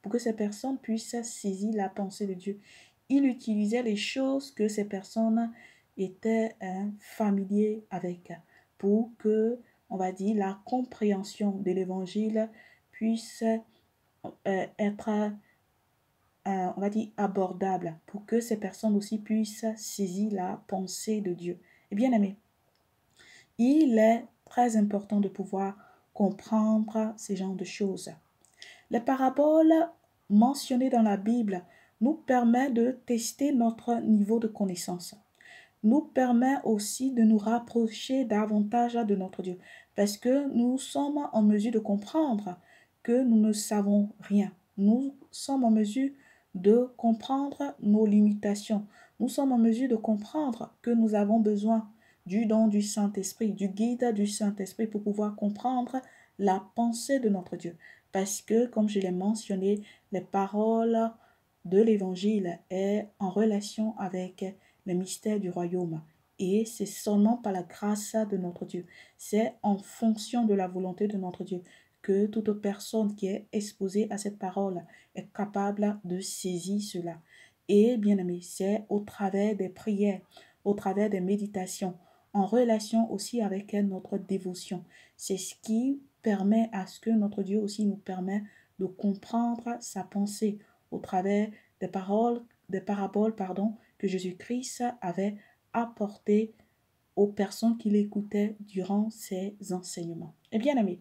pour que ces personnes puissent saisir la pensée de Dieu. Il utilisait les choses que ces personnes étaient familiers avec pour que, on va dire, la compréhension de l'évangile puisse être on va dire, abordable pour que ces personnes aussi puissent saisir la pensée de Dieu. Et bien aimé, il est très important de pouvoir comprendre ces genres de choses. Les paraboles mentionnées dans la Bible nous permettent de tester notre niveau de connaissance. Nous permet aussi de nous rapprocher davantage de notre Dieu parce que nous sommes en mesure de comprendre que nous ne savons rien. Nous sommes en mesure de comprendre nos limitations. Nous sommes en mesure de comprendre que nous avons besoin du don du Saint-Esprit, du guide du Saint-Esprit pour pouvoir comprendre la pensée de notre Dieu. Parce que, comme je l'ai mentionné, les paroles de l'Évangile est en relation avec les mystères du royaume. Et c'est seulement par la grâce de notre Dieu. C'est en fonction de la volonté de notre Dieu que toute personne qui est exposée à cette parole est capable de saisir cela. Et bien aimé, c'est au travers des prières, au travers des méditations, en relation aussi avec notre dévotion. C'est ce qui permet à ce que notre Dieu aussi nous permet de comprendre sa pensée au travers des paraboles, que Jésus-Christ avait apportées aux personnes qui l'écoutaient durant ses enseignements. Et bien aimé,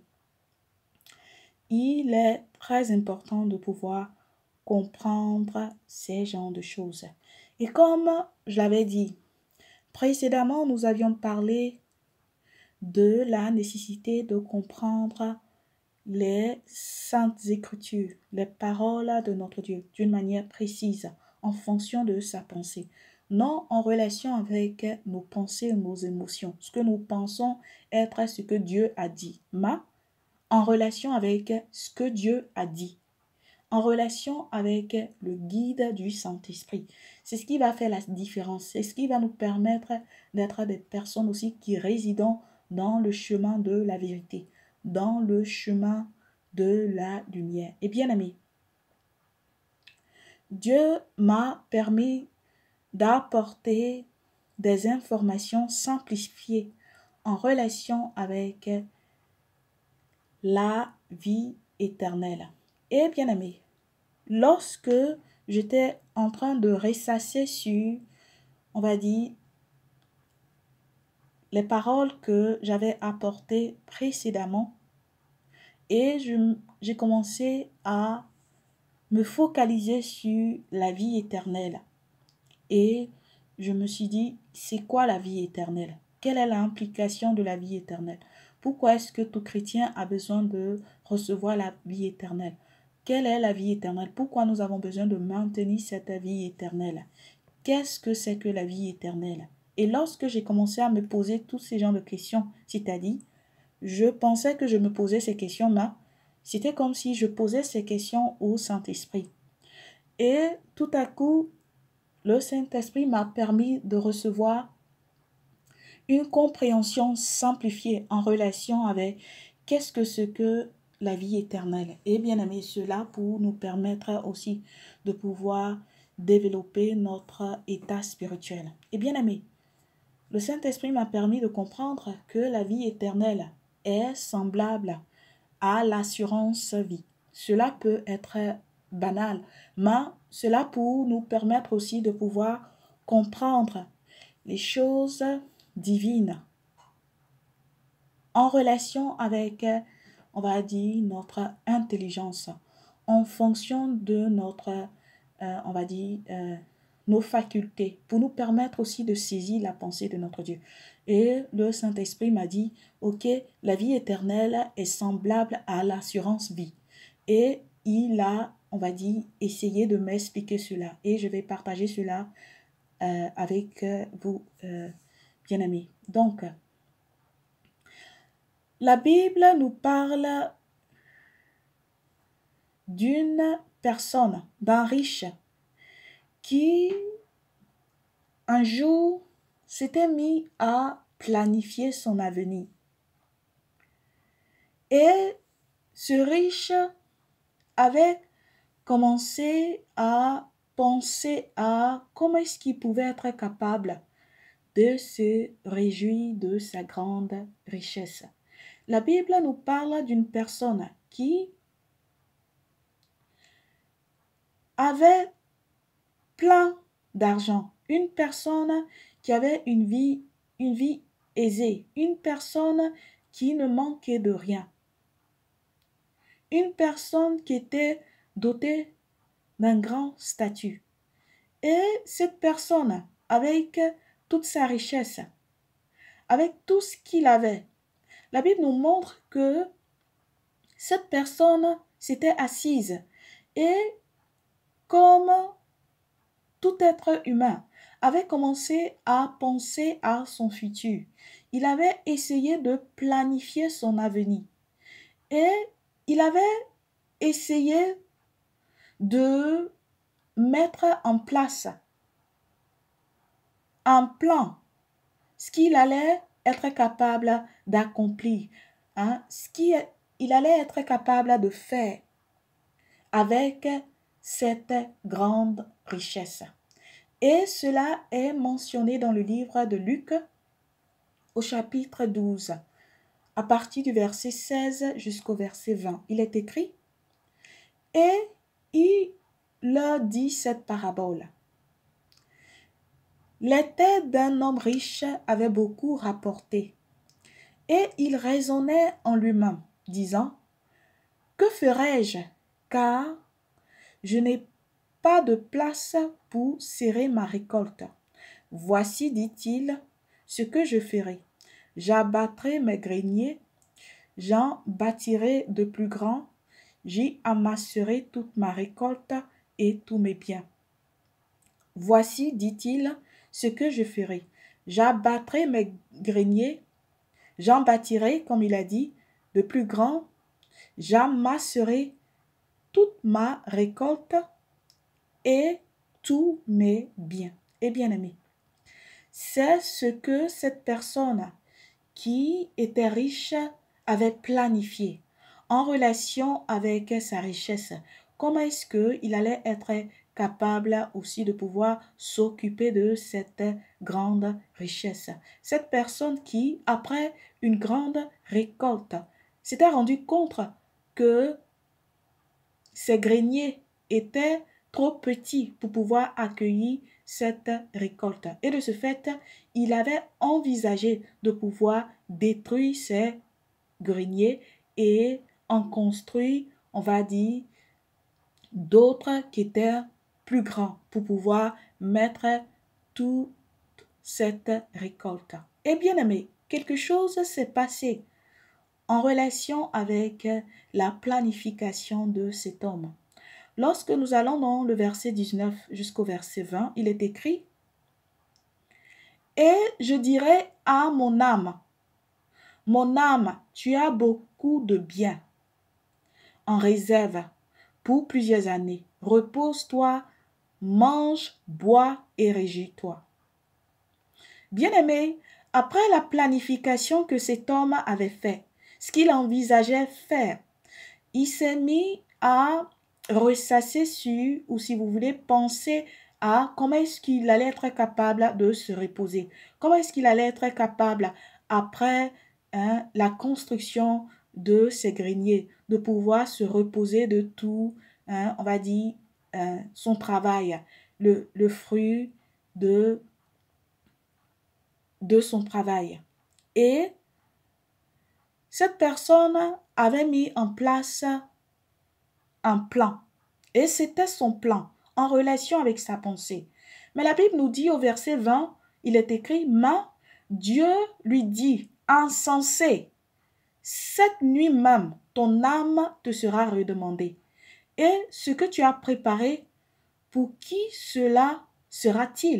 il est très important de pouvoir comprendre ces genres de choses. Et comme je l'avais dit précédemment, nous avions parlé de la nécessité de comprendre les saintes écritures, les paroles de notre Dieu d'une manière précise en fonction de sa pensée, non en relation avec nos pensées ou nos émotions, ce que nous pensons être ce que Dieu a dit, mais en relation avec ce que Dieu a dit, en relation avec le guide du Saint-Esprit. C'est ce qui va faire la différence, c'est ce qui va nous permettre d'être des personnes aussi qui résident dans le chemin de la vérité, dans le chemin de la lumière. Et bien aimé, Dieu m'a permis d'apporter des informations simplifiées en relation avec la vie éternelle. Et bien aimé, lorsque j'étais en train de ressasser sur, on va dire, les paroles que j'avais apportées précédemment, et j'ai commencé à me focaliser sur la vie éternelle. Et je me suis dit, c'est quoi la vie éternelle? Quelle est l'implication de la vie éternelle? Pourquoi est-ce que tout chrétien a besoin de recevoir la vie éternelle? Quelle est la vie éternelle? Pourquoi nous avons besoin de maintenir cette vie éternelle? Qu'est-ce que c'est que la vie éternelle? Et lorsque j'ai commencé à me poser tous ces genres de questions, c'est-à-dire, je pensais que je me posais ces questions, mais c'était comme si je posais ces questions au Saint-Esprit. Et tout à coup, le Saint-Esprit m'a permis de recevoir une compréhension simplifiée en relation avec qu'est-ce que ce que la vie éternelle. Et bien aimé, cela pour nous permettre aussi de pouvoir développer notre état spirituel. Et bien aimé, le Saint-Esprit m'a permis de comprendre que la vie éternelle est semblable à l'assurance vie. Cela peut être banal, mais cela pour nous permettre aussi de pouvoir comprendre les choses divines en relation avec, on va dire, notre intelligence, en fonction de notre, on va dire, nos facultés, pour nous permettre aussi de saisir la pensée de notre Dieu. Et le Saint-Esprit m'a dit, ok, la vie éternelle est semblable à l'assurance vie. Et il a, on va dire, essayé de m'expliquer cela. Et je vais partager cela avec vous, bien-aimés. Donc, la Bible nous parle d'une personne, d'un riche, qui un jour s'était mis à planifier son avenir. Et ce riche avait commençait à penser à comment est-ce qu'il pouvait être capable de se réjouir de sa grande richesse. La Bible nous parle d'une personne qui avait plein d'argent, une personne qui avait une vie aisée, une personne qui ne manquait de rien, une personne qui était dotée d'un grand statut. Et cette personne, avec toute sa richesse, avec tout ce qu'il avait, la Bible nous montre que cette personne s'était assise et comme tout être humain avait commencé à penser à son futur. Il avait essayé de planifier son avenir et il avait essayé de mettre en place un plan, ce qu'il allait être capable d'accomplir, ce qu'il allait être capable de faire avec cette grande richesse. Et cela est mentionné dans le livre de Luc au chapitre 12, à partir du verset 16 jusqu'au verset 20. Il est écrit, « Et il leur dit cette parabole. Les terres d'un homme riche avaient beaucoup rapporté, et il raisonnait en lui-même, disant, « Que ferai-je, car je n'ai pas de place pour serrer ma récolte. Voici, dit-il, ce que je ferai. J'abattrai mes greniers, j'en bâtirai de plus grands, j'y amasserai toute ma récolte et tous mes biens. Voici, dit-il, ce que je ferai. J'abattrai mes greniers, j'en bâtirai, comme il a dit, de plus grands, j'amasserai toute ma récolte et tous mes biens. » Et bien aimé, c'est ce que cette personne qui était riche avait planifié en relation avec sa richesse. Comment est-ce qu'il allait être capable aussi de pouvoir s'occuper de cette grande richesse. Cette personne qui, après une grande récolte, s'était rendu compte que ses greniers étaient trop petits pour pouvoir accueillir cette récolte. Et de ce fait, il avait envisagé de pouvoir détruire ces greniers et en construire, on va dire, d'autres qui étaient plus grands pour pouvoir mettre toute cette récolte. Et bien aimé, quelque chose s'est passé en relation avec la planification de cet homme. Lorsque nous allons dans le verset 19 jusqu'au verset 20, il est écrit « Et je dirai à mon âme, tu as beaucoup de biens en réserve pour plusieurs années. Repose-toi, mange, bois et régis-toi. » Bien-aimé, après la planification que cet homme avait fait, ce qu'il envisageait faire, il s'est mis à ressasser sur, ou si vous voulez, penser à comment est-ce qu'il allait être capable de se reposer. Comment est-ce qu'il allait être capable, après la construction de ses greniers, de pouvoir se reposer de tout, on va dire, son travail, le fruit de son travail. Et cette personne avait mis en place un plan. Et c'était son plan en relation avec sa pensée. Mais la Bible nous dit au verset 20, il est écrit, « Mais Dieu lui dit, insensé, cette nuit même, ton âme te sera redemandée. Et ce que tu as préparé, pour qui cela sera-t-il? »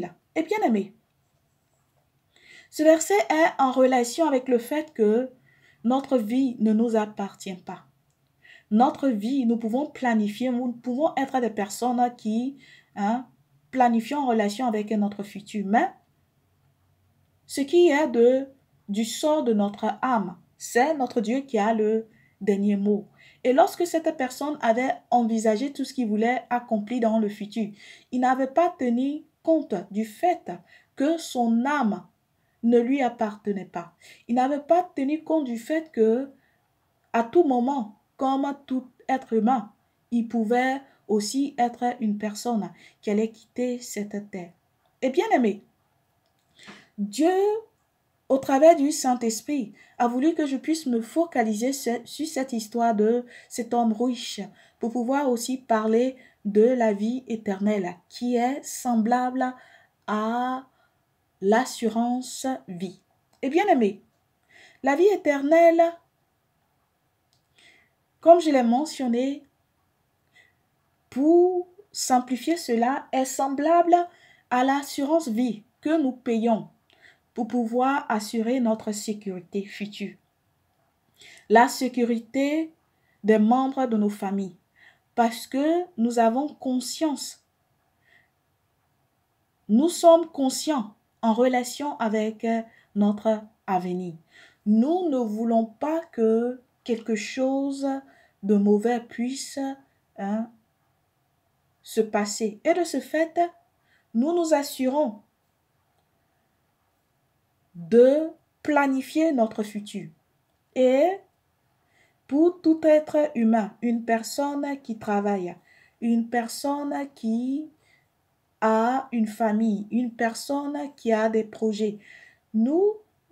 Et bien aimé, ce verset est en relation avec le fait que notre vie ne nous appartient pas. Notre vie, nous pouvons planifier, nous pouvons être des personnes qui planifient en relation avec notre futur. Mais ce qui est du sort de notre âme, c'est notre Dieu qui a le dernier mot. Et lorsque cette personne avait envisagé tout ce qu'il voulait accomplir dans le futur, il n'avait pas tenu compte du fait que son âme ne lui appartenait pas. Il n'avait pas tenu compte du fait que à tout moment, comme tout être humain, il pouvait aussi être une personne qui allait quitter cette terre. Et bien aimé, Dieu, au travers du Saint-Esprit, a voulu que je puisse me focaliser sur cette histoire de cet homme riche pour pouvoir aussi parler de la vie éternelle qui est semblable à l'assurance vie. Et bien aimé, la vie éternelle, comme je l'ai mentionné, pour simplifier cela, est semblable à l'assurance vie que nous payons pour pouvoir assurer notre sécurité future. La sécurité des membres de nos familles. Parce que nous avons conscience, nous sommes conscients en relation avec notre avenir. Nous ne voulons pas que quelque chose de mauvais puisse se passer. Et de ce fait, nous nous assurons de planifier notre futur. Et pour tout être humain, une personne qui travaille, une personne qui a une famille, une personne qui a des projets, nous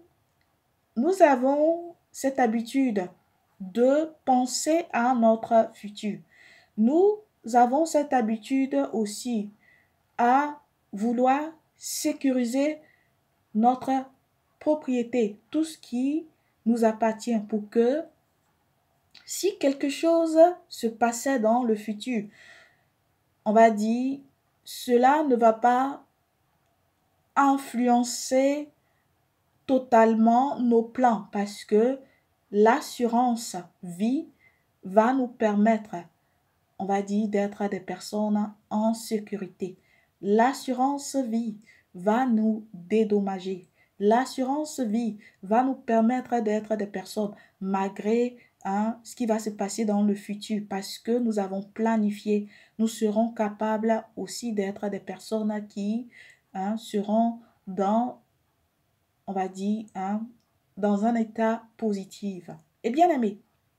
avons cette habitude de penser à notre futur. Nous avons cette habitude aussi à vouloir sécuriser notre propriété, tout ce qui nous appartient pour que si quelque chose se passait dans le futur, on va dire, cela ne va pas influencer totalement nos plans parce que l'assurance vie va nous permettre, on va dire, d'être des personnes en sécurité. L'assurance vie va nous dédommager. L'assurance vie va nous permettre d'être des personnes malgré ce qui va se passer dans le futur parce que nous avons planifié. Nous serons capables aussi d'être des personnes qui seront dans, on va dire, dans un état positif. Et bien aimé,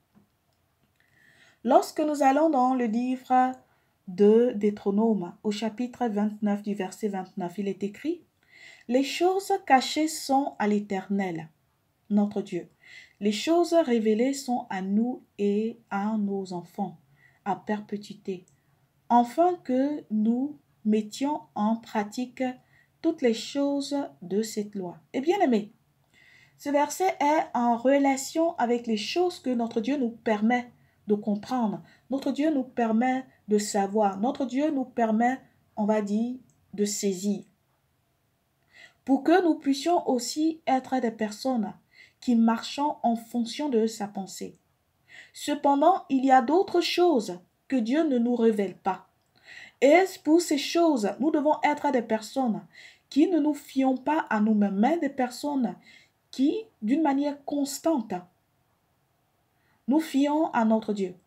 lorsque nous allons dans le livre de Deutéronome, au chapitre 29 du verset 29, il est écrit « Les choses cachées sont à l'Éternel, notre Dieu. Les choses révélées sont à nous et à nos enfants, à perpétuité, afin que nous mettions en pratique toutes les choses de cette loi. » Et bien aimé, ce verset est en relation avec les choses que notre Dieu nous permet de comprendre. Notre Dieu nous permet de savoir. Notre Dieu nous permet, on va dire, de saisir. Pour que nous puissions aussi être des personnes qui marchons en fonction de sa pensée. Cependant, il y a d'autres choses que Dieu ne nous révèle pas. Et pour ces choses, nous devons être des personnes qui ne nous fions pas à nous-mêmes, mais des personnes qui, d'une manière constante, nous fions à notre Dieu.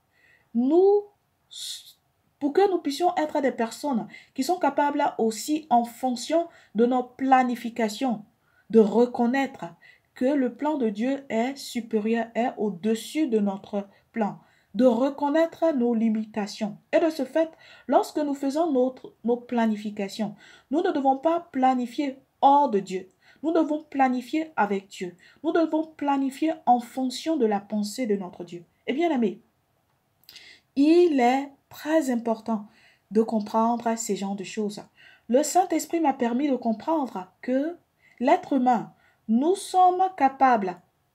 Pour que nous puissions être des personnes qui sont capables aussi, en fonction de notre planification, de reconnaître que le plan de Dieu est supérieur, est au-dessus de notre plan, de reconnaître nos limitations. Et de ce fait, lorsque nous faisons nos planifications, nous ne devons pas planifier hors de Dieu. Nous devons planifier avec Dieu. Nous devons planifier en fonction de la pensée de notre Dieu. Et bien aimé, il est très important de comprendre ces genres de choses. Le Saint-Esprit m'a permis de comprendre que l'être humain, nous sommes capables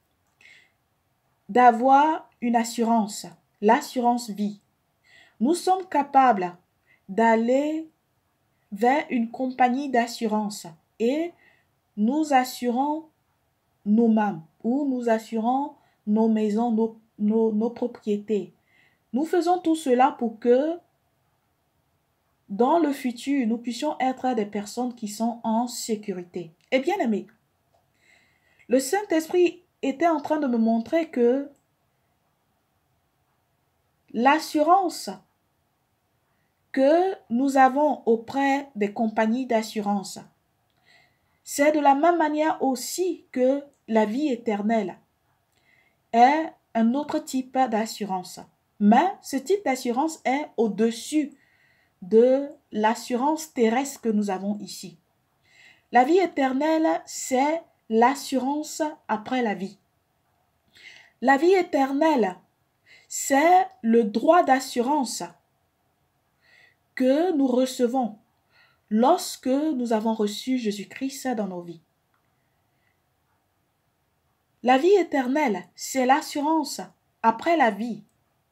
d'avoir une assurance, l'assurance vie. Nous sommes capables d'aller vers une compagnie d'assurance et nous assurons nous-mêmes ou nous assurons nos maisons, nos propriétés. Nous faisons tout cela pour que dans le futur, nous puissions être des personnes qui sont en sécurité. Et bien aimé, le Saint-Esprit était en train de me montrer que l'assurance que nous avons auprès des compagnies d'assurance, c'est de la même manière aussi que la vie éternelle est un autre type d'assurance. Mais ce type d'assurance est au-dessus de l'assurance terrestre que nous avons ici. La vie éternelle, c'est l'assurance après la vie. La vie éternelle, c'est le droit d'assurance que nous recevons lorsque nous avons reçu Jésus-Christ dans nos vies. La vie éternelle, c'est l'assurance après la vie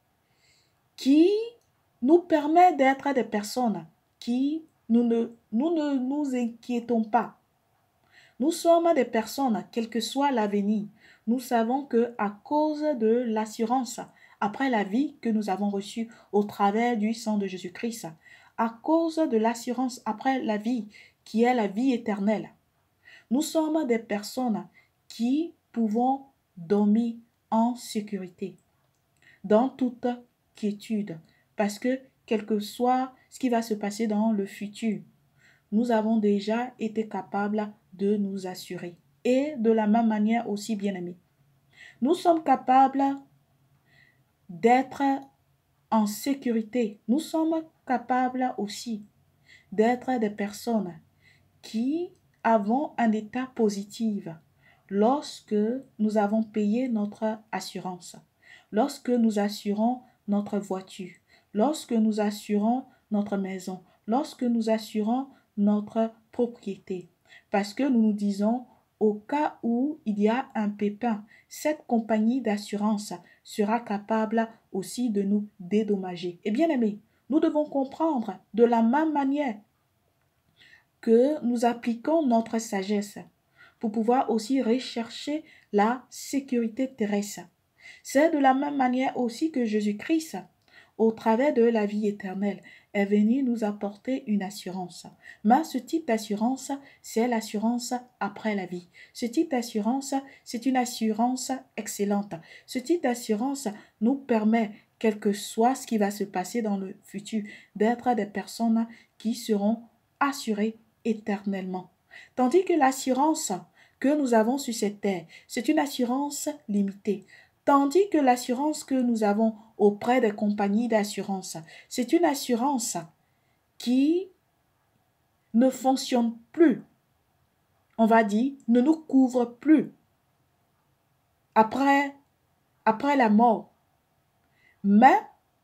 qui nous permet d'être des personnes qui nous ne nous inquiétons pas. Nous sommes des personnes, quel que soit l'avenir. Nous savons que à cause de l'assurance après la vie que nous avons reçue au travers du sang de Jésus-Christ, à cause de l'assurance après la vie qui est la vie éternelle, nous sommes des personnes qui pouvons dormir en sécurité, dans toute quiétude, parce que quel que soit ce qui va se passer dans le futur, nous avons déjà été capables de nous assurer. Et de la même manière aussi, bien-aimés, nous sommes capables d'être en sécurité. Nous sommes capables aussi d'être des personnes qui avons un état positif lorsque nous avons payé notre assurance, lorsque nous assurons notre voiture, lorsque nous assurons notre maison, lorsque nous assurons notre propriété. Parce que nous nous disons, au cas où il y a un pépin, cette compagnie d'assurance sera capable aussi de nous dédommager. Et bien aimé, nous devons comprendre de la même manière que nous appliquons notre sagesse pour pouvoir aussi rechercher la sécurité terrestre. C'est de la même manière aussi que Jésus-Christ, au travers de la vie éternelle, est venu nous apporter une assurance. Mais ce type d'assurance, c'est l'assurance après la vie. Ce type d'assurance, c'est une assurance excellente. Ce type d'assurance nous permet, quel que soit ce qui va se passer dans le futur, d'être des personnes qui seront assurées éternellement. Tandis que l'assurance que nous avons sur cette terre, c'est une assurance limitée. Tandis que l'assurance que nous avons auprès des compagnies d'assurance, c'est une assurance qui ne fonctionne plus, on va dire, ne nous couvre plus après la mort. Mais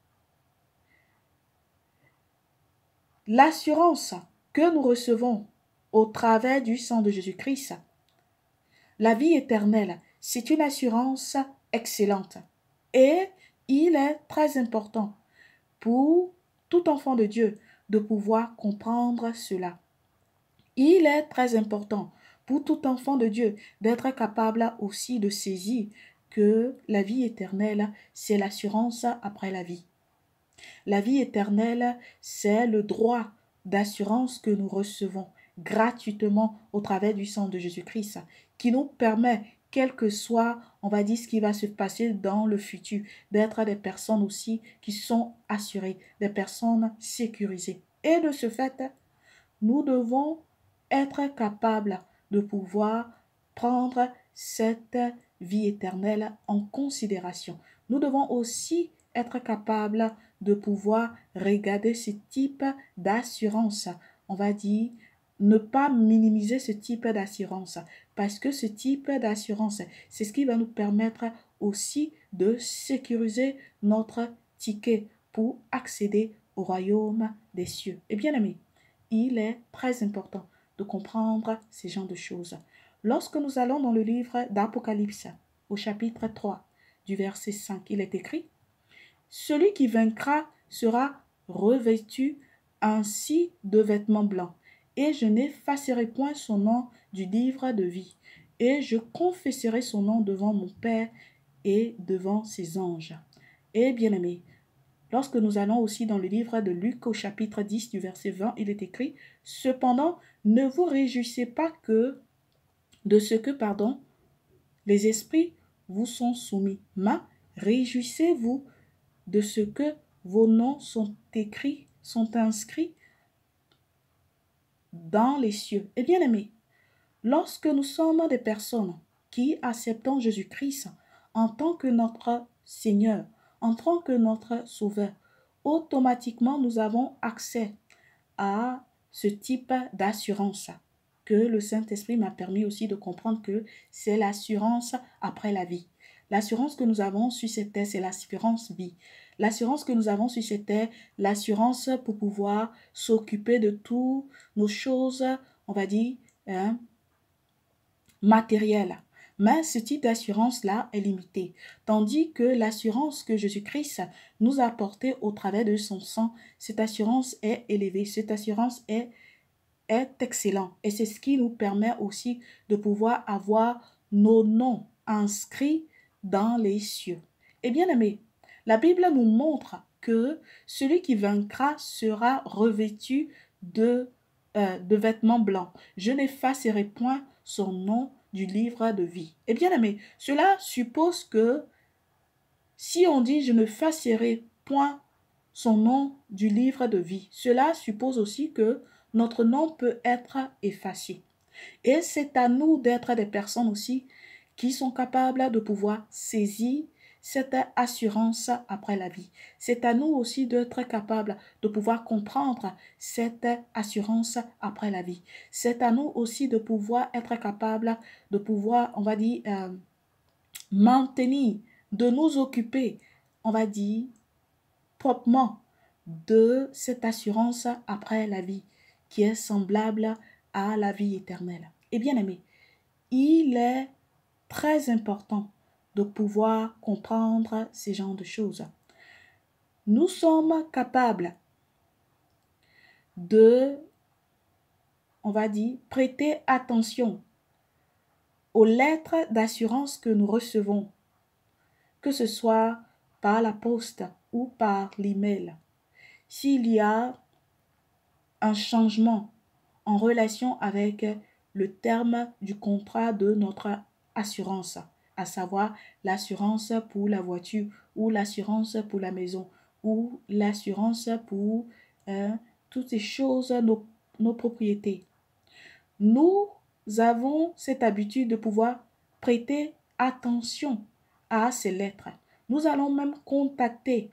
l'assurance que nous recevons au travers du sang de Jésus-Christ, la vie éternelle, c'est une assurance excellente. Et il est très important pour tout enfant de Dieu de pouvoir comprendre cela. Il est très important pour tout enfant de Dieu d'être capable aussi de saisir que la vie éternelle, c'est l'assurance après la vie. La vie éternelle, c'est le droit d'assurance que nous recevons gratuitement au travers du sang de Jésus-Christ, qui nous permet, quel que soit, on va dire, ce qui va se passer dans le futur, d'être des personnes aussi qui sont assurées, des personnes sécurisées. Et de ce fait, nous devons être capables de pouvoir prendre cette vie éternelle en considération. Nous devons aussi être capables de pouvoir regarder ce type d'assurance. On va dire, ne pas minimiser ce type d'assurance parce que ce type d'assurance, c'est ce qui va nous permettre aussi de sécuriser notre ticket pour accéder au royaume des cieux. Et bien aimé, il est très important de comprendre ces genres de choses. Lorsque nous allons dans le livre d'Apocalypse, au chapitre 3, du verset 5, il est écrit « Celui qui vaincra sera revêtu ainsi de vêtements blancs, et je n'effacerai point son nom du livre de vie, et je confesserai son nom devant mon Père et devant ses anges. » Et bien aimé, lorsque nous allons aussi dans le livre de Luc au chapitre 10 du verset 20, il est écrit « Cependant, ne vous réjouissez pas de ce que, les esprits vous sont soumis, mais réjouissez-vous de ce que vos noms sont écrits, sont inscrits dans les cieux. Et bien aimé, lorsque nous sommes des personnes qui acceptons Jésus-Christ en tant que notre Seigneur, en tant que notre Sauveur, automatiquement nous avons accès à ce type d'assurance que le Saint-Esprit m'a permis aussi de comprendre que c'est l'assurance après la vie. L'assurance que nous avons sur cette terre, c'est l'assurance vie. L'assurance que nous avons sur cette terre, l'assurance pour pouvoir s'occuper de toutes nos choses, on va dire, hein, matérielles. Mais ce type d'assurance-là est limité, tandis que l'assurance que Jésus-Christ nous a apportée au travers de son sang, cette assurance est élevée, cette assurance est excellente. Et c'est ce qui nous permet aussi de pouvoir avoir nos noms inscrits dans les cieux. Et bien aimé, la Bible nous montre que celui qui vaincra sera revêtu de vêtements blancs. Je n'effacerai point son nom du livre de vie. Et bien aimé, cela suppose que si on dit je ne effacerai point son nom du livre de vie, cela suppose aussi que notre nom peut être effacé. Et c'est à nous d'être des personnes aussi qui sont capables de pouvoir saisir cette assurance après la vie. C'est à nous aussi d'être capables de pouvoir comprendre cette assurance après la vie. C'est à nous aussi de pouvoir être capables de pouvoir, on va dire, maintenir, de nous occuper, on va dire, proprement de cette assurance après la vie qui est semblable à la vie éternelle. Et bien aimé, il est très important de pouvoir comprendre ces genres de choses. Nous sommes capables de, on va dire, prêter attention aux lettres d'assurance que nous recevons, que ce soit par la poste ou par l'email. S'il y a un changement en relation avec le terme du contrat de notre assurance, à savoir l'assurance pour la voiture ou l'assurance pour la maison ou l'assurance pour toutes ces choses, nos propriétés. Nous avons cette habitude de pouvoir prêter attention à ces lettres. Nous allons même contacter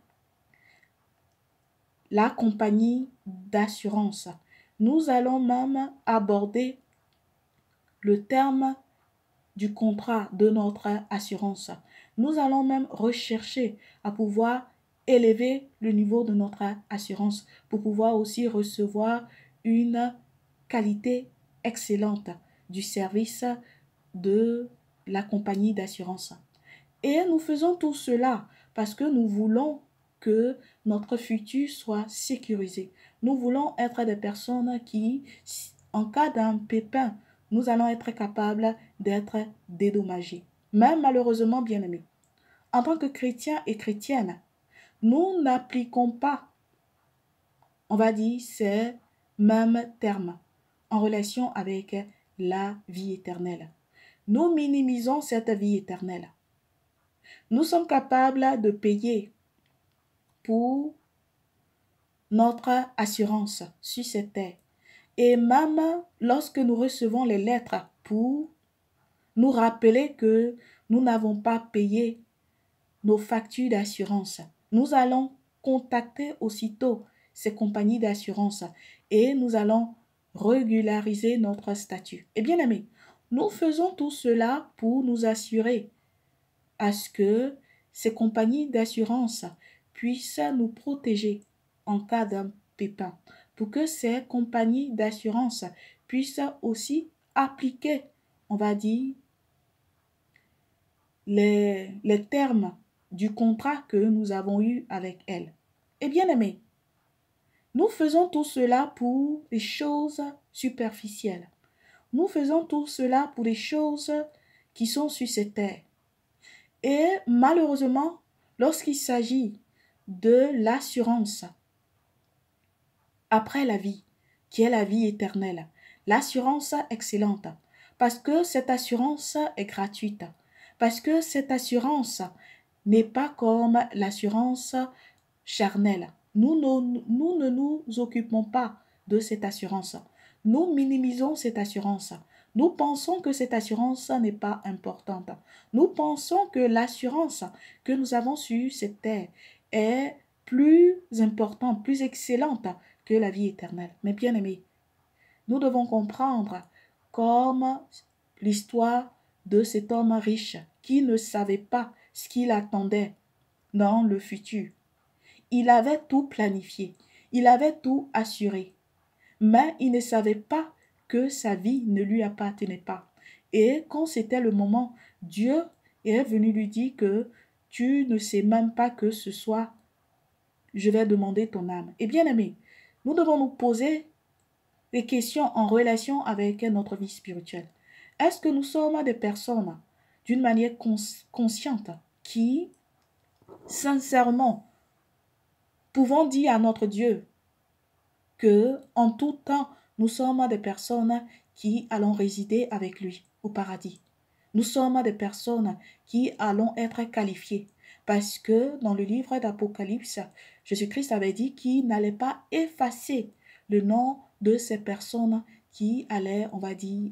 la compagnie d'assurance. Nous allons même aborder le terme du contrat de notre assurance. Nous allons même rechercher à pouvoir élever le niveau de notre assurance pour pouvoir aussi recevoir une qualité excellente du service de la compagnie d'assurance. Et nous faisons tout cela parce que nous voulons que notre futur soit sécurisé. Nous voulons être des personnes qui, en cas d'un pépin, nous allons être capables d'être dédommagés. Mais malheureusement, bien aimés, en tant que chrétiens et chrétiennes, nous n'appliquons pas, on va dire, ces mêmes termes en relation avec la vie éternelle. Nous minimisons cette vie éternelle. Nous sommes capables de payer pour notre assurance sur cette terre. Et même lorsque nous recevons les lettres pour nous rappeler que nous n'avons pas payé nos factures d'assurance, nous allons contacter aussitôt ces compagnies d'assurance et nous allons régulariser notre statut. Et bien aimé, nous faisons tout cela pour nous assurer à ce que ces compagnies d'assurance puissent nous protéger en cas d'un pépin, pour que ces compagnies d'assurance puissent aussi appliquer, on va dire, les termes du contrat que nous avons eu avec elles. Et bien aimé, nous faisons tout cela pour des choses superficielles. Nous faisons tout cela pour des choses qui sont sur cette terre. Et malheureusement, lorsqu'il s'agit de l'assurance après la vie, qui est la vie éternelle, l'assurance excellente, parce que cette assurance est gratuite, parce que cette assurance n'est pas comme l'assurance charnelle. Nous ne nous occupons pas de cette assurance. Nous minimisons cette assurance. Nous pensons que cette assurance n'est pas importante. Nous pensons que l'assurance que nous avons sur cette terre est plus importante, plus excellente que la vie éternelle. Mais bien aimés, nous devons comprendre comme l'histoire de cet homme riche qui ne savait pas ce qu'il attendait dans le futur. Il avait tout planifié, il avait tout assuré, mais il ne savait pas que sa vie ne lui appartenait pas. Et quand c'était le moment, Dieu est venu lui dire que tu ne sais même pas que ce soir, je vais demander ton âme. Et bien aimé, nous devons nous poser des questions en relation avec notre vie spirituelle. Est-ce que nous sommes des personnes d'une manière consciente qui, sincèrement, pouvons dire à notre Dieu que en tout temps, nous sommes des personnes qui allons résider avec lui au paradis. Nous sommes des personnes qui allons être qualifiées parce que dans le livre d'Apocalypse, Jésus-Christ avait dit qu'il n'allait pas effacer le nom de ces personnes qui allaient, on va dire,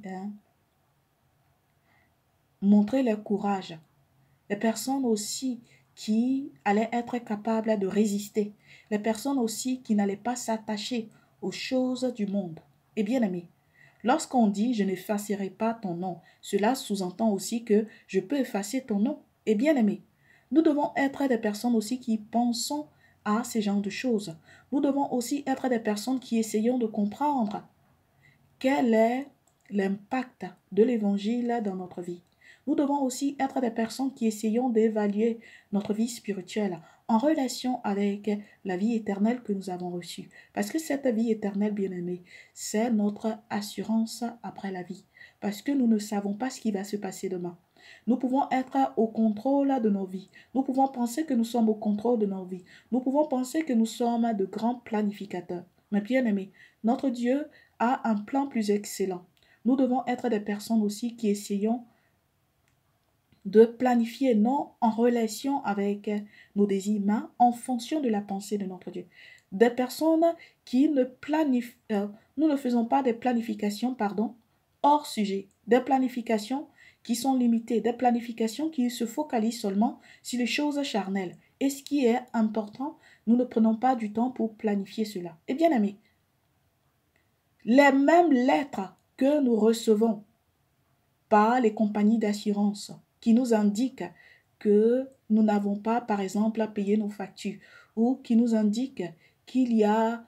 montrer leur courage. Les personnes aussi qui allaient être capables de résister. Les personnes aussi qui n'allaient pas s'attacher aux choses du monde. Et bien aimé, lorsqu'on dit « je n'effacerai pas ton nom », cela sous-entend aussi que je peux effacer ton nom. Et bien aimé, nous devons être des personnes aussi qui pensons à ces genres de choses. Nous devons aussi être des personnes qui essayons de comprendre quel est l'impact de l'évangile dans notre vie. Nous devons aussi être des personnes qui essayons d'évaluer notre vie spirituelle en relation avec la vie éternelle que nous avons reçue. Parce que cette vie éternelle, bien-aimée, c'est notre assurance après la vie. Parce que nous ne savons pas ce qui va se passer demain. Nous pouvons être au contrôle de nos vies. Nous pouvons penser que nous sommes au contrôle de nos vies. Nous pouvons penser que nous sommes de grands planificateurs. Mais bien-aimés, notre Dieu a un plan plus excellent. Nous devons être des personnes aussi qui essayons de planifier, non en relation avec nos désirs, mais en fonction de la pensée de notre Dieu. Des personnes qui ne planifient, nous ne faisons pas des planifications, hors sujet, des planifications qui sont limitées, des planifications qui se focalisent seulement sur les choses charnelles. Et ce qui est important, nous ne prenons pas du temps pour planifier cela. Et bien amis, les mêmes lettres que nous recevons par les compagnies d'assurance qui nous indiquent que nous n'avons pas, par exemple, à payer nos factures ou qui nous indiquent qu'il y a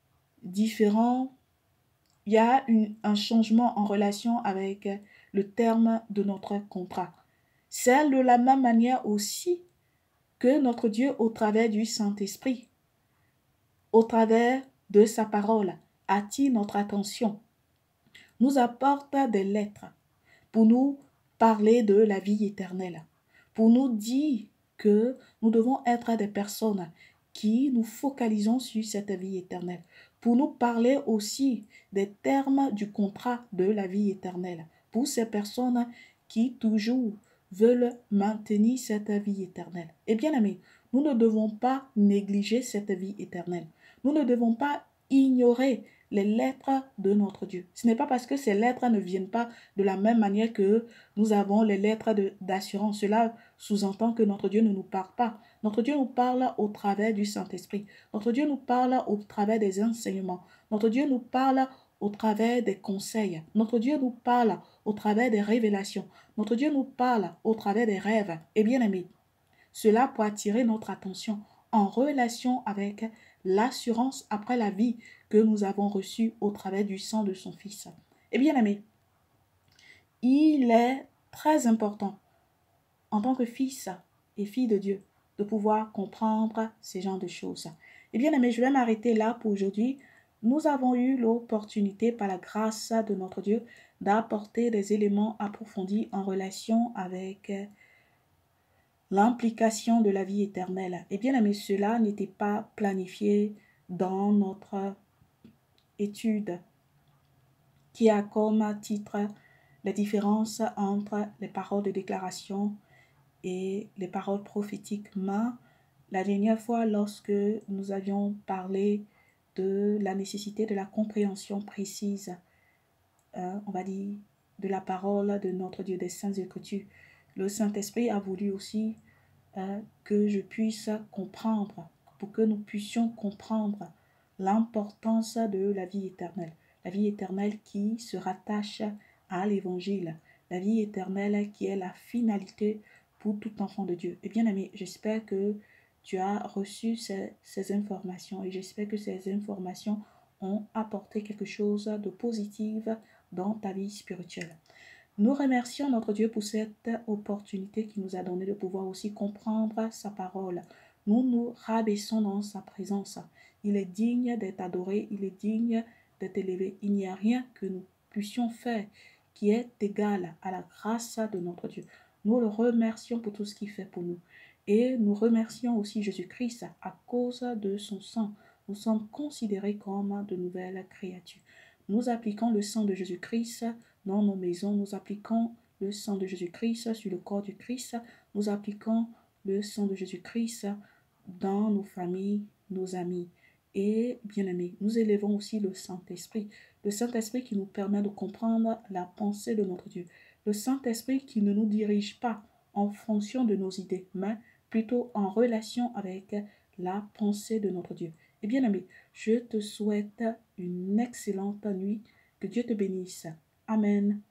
un changement en relation avec le terme de notre contrat. C'est de la même manière aussi que notre Dieu, au travers du Saint-Esprit, au travers de sa parole, attire notre attention, nous apporte des lettres pour nous parler de la vie éternelle, pour nous dire que nous devons être des personnes qui nous focalisons sur cette vie éternelle, pour nous parler aussi des termes du contrat de la vie éternelle, pour ces personnes qui toujours veulent maintenir cette vie éternelle. Et bien aimés, nous ne devons pas négliger cette vie éternelle. Nous ne devons pas ignorer les lettres de notre Dieu. Ce n'est pas parce que ces lettres ne viennent pas de la même manière que nous avons les lettres d'assurance. Cela sous-entend que notre Dieu ne nous parle pas. Notre Dieu nous parle au travers du Saint-Esprit. Notre Dieu nous parle au travers des enseignements. Notre Dieu nous parle au travers des conseils. Notre Dieu nous parle au travers des révélations. Notre Dieu nous parle au travers des rêves. Et bien aimés, cela pour attirer notre attention en relation avec l'assurance après la vie que nous avons reçue au travers du sang de son Fils. Et bien aimé, il est très important en tant que fils et fille de Dieu de pouvoir comprendre ces genres de choses. Et bien aimé, je vais m'arrêter là pour aujourd'hui. Nous avons eu l'opportunité par la grâce de notre Dieu d'apporter des éléments approfondis en relation avec l'implication de la vie éternelle. Et bien aimé, cela n'était pas planifié dans notre étude qui a comme titre les différences entre les paroles de déclaration et les paroles prophétiquement. La dernière fois, lorsque nous avions parlé de la nécessité de la compréhension précise, on va dire, de la parole de notre Dieu des Saintes Écritures, le Saint-Esprit a voulu aussi que je puisse comprendre, pour que nous puissions comprendre l'importance de la vie éternelle qui se rattache à l'Évangile, la vie éternelle qui est la finalité pour tout enfant de Dieu. Et bien aimé, j'espère que tu as reçu ces informations et j'espère que ces informations ont apporté quelque chose de positif dans ta vie spirituelle. Nous remercions notre Dieu pour cette opportunité qu'il nous a donnée de pouvoir aussi comprendre sa parole. Nous nous rabaissons dans sa présence. Il est digne d'être adoré, il est digne d'être élevé. Il n'y a rien que nous puissions faire qui est égal à la grâce de notre Dieu. Nous le remercions pour tout ce qu'il fait pour nous. Et nous remercions aussi Jésus-Christ à cause de son sang. Nous sommes considérés comme de nouvelles créatures. Nous appliquons le sang de Jésus-Christ dans nos maisons, nous appliquons le sang de Jésus-Christ sur le corps du Christ. Nous appliquons le sang de Jésus-Christ dans nos familles, nos amis. Et bien aimés, nous élevons aussi le Saint-Esprit. Le Saint-Esprit qui nous permet de comprendre la pensée de notre Dieu. Le Saint-Esprit qui ne nous dirige pas en fonction de nos idées, mais plutôt en relation avec la pensée de notre Dieu. Et bien aimé, je te souhaite une excellente nuit. Que Dieu te bénisse. Amen.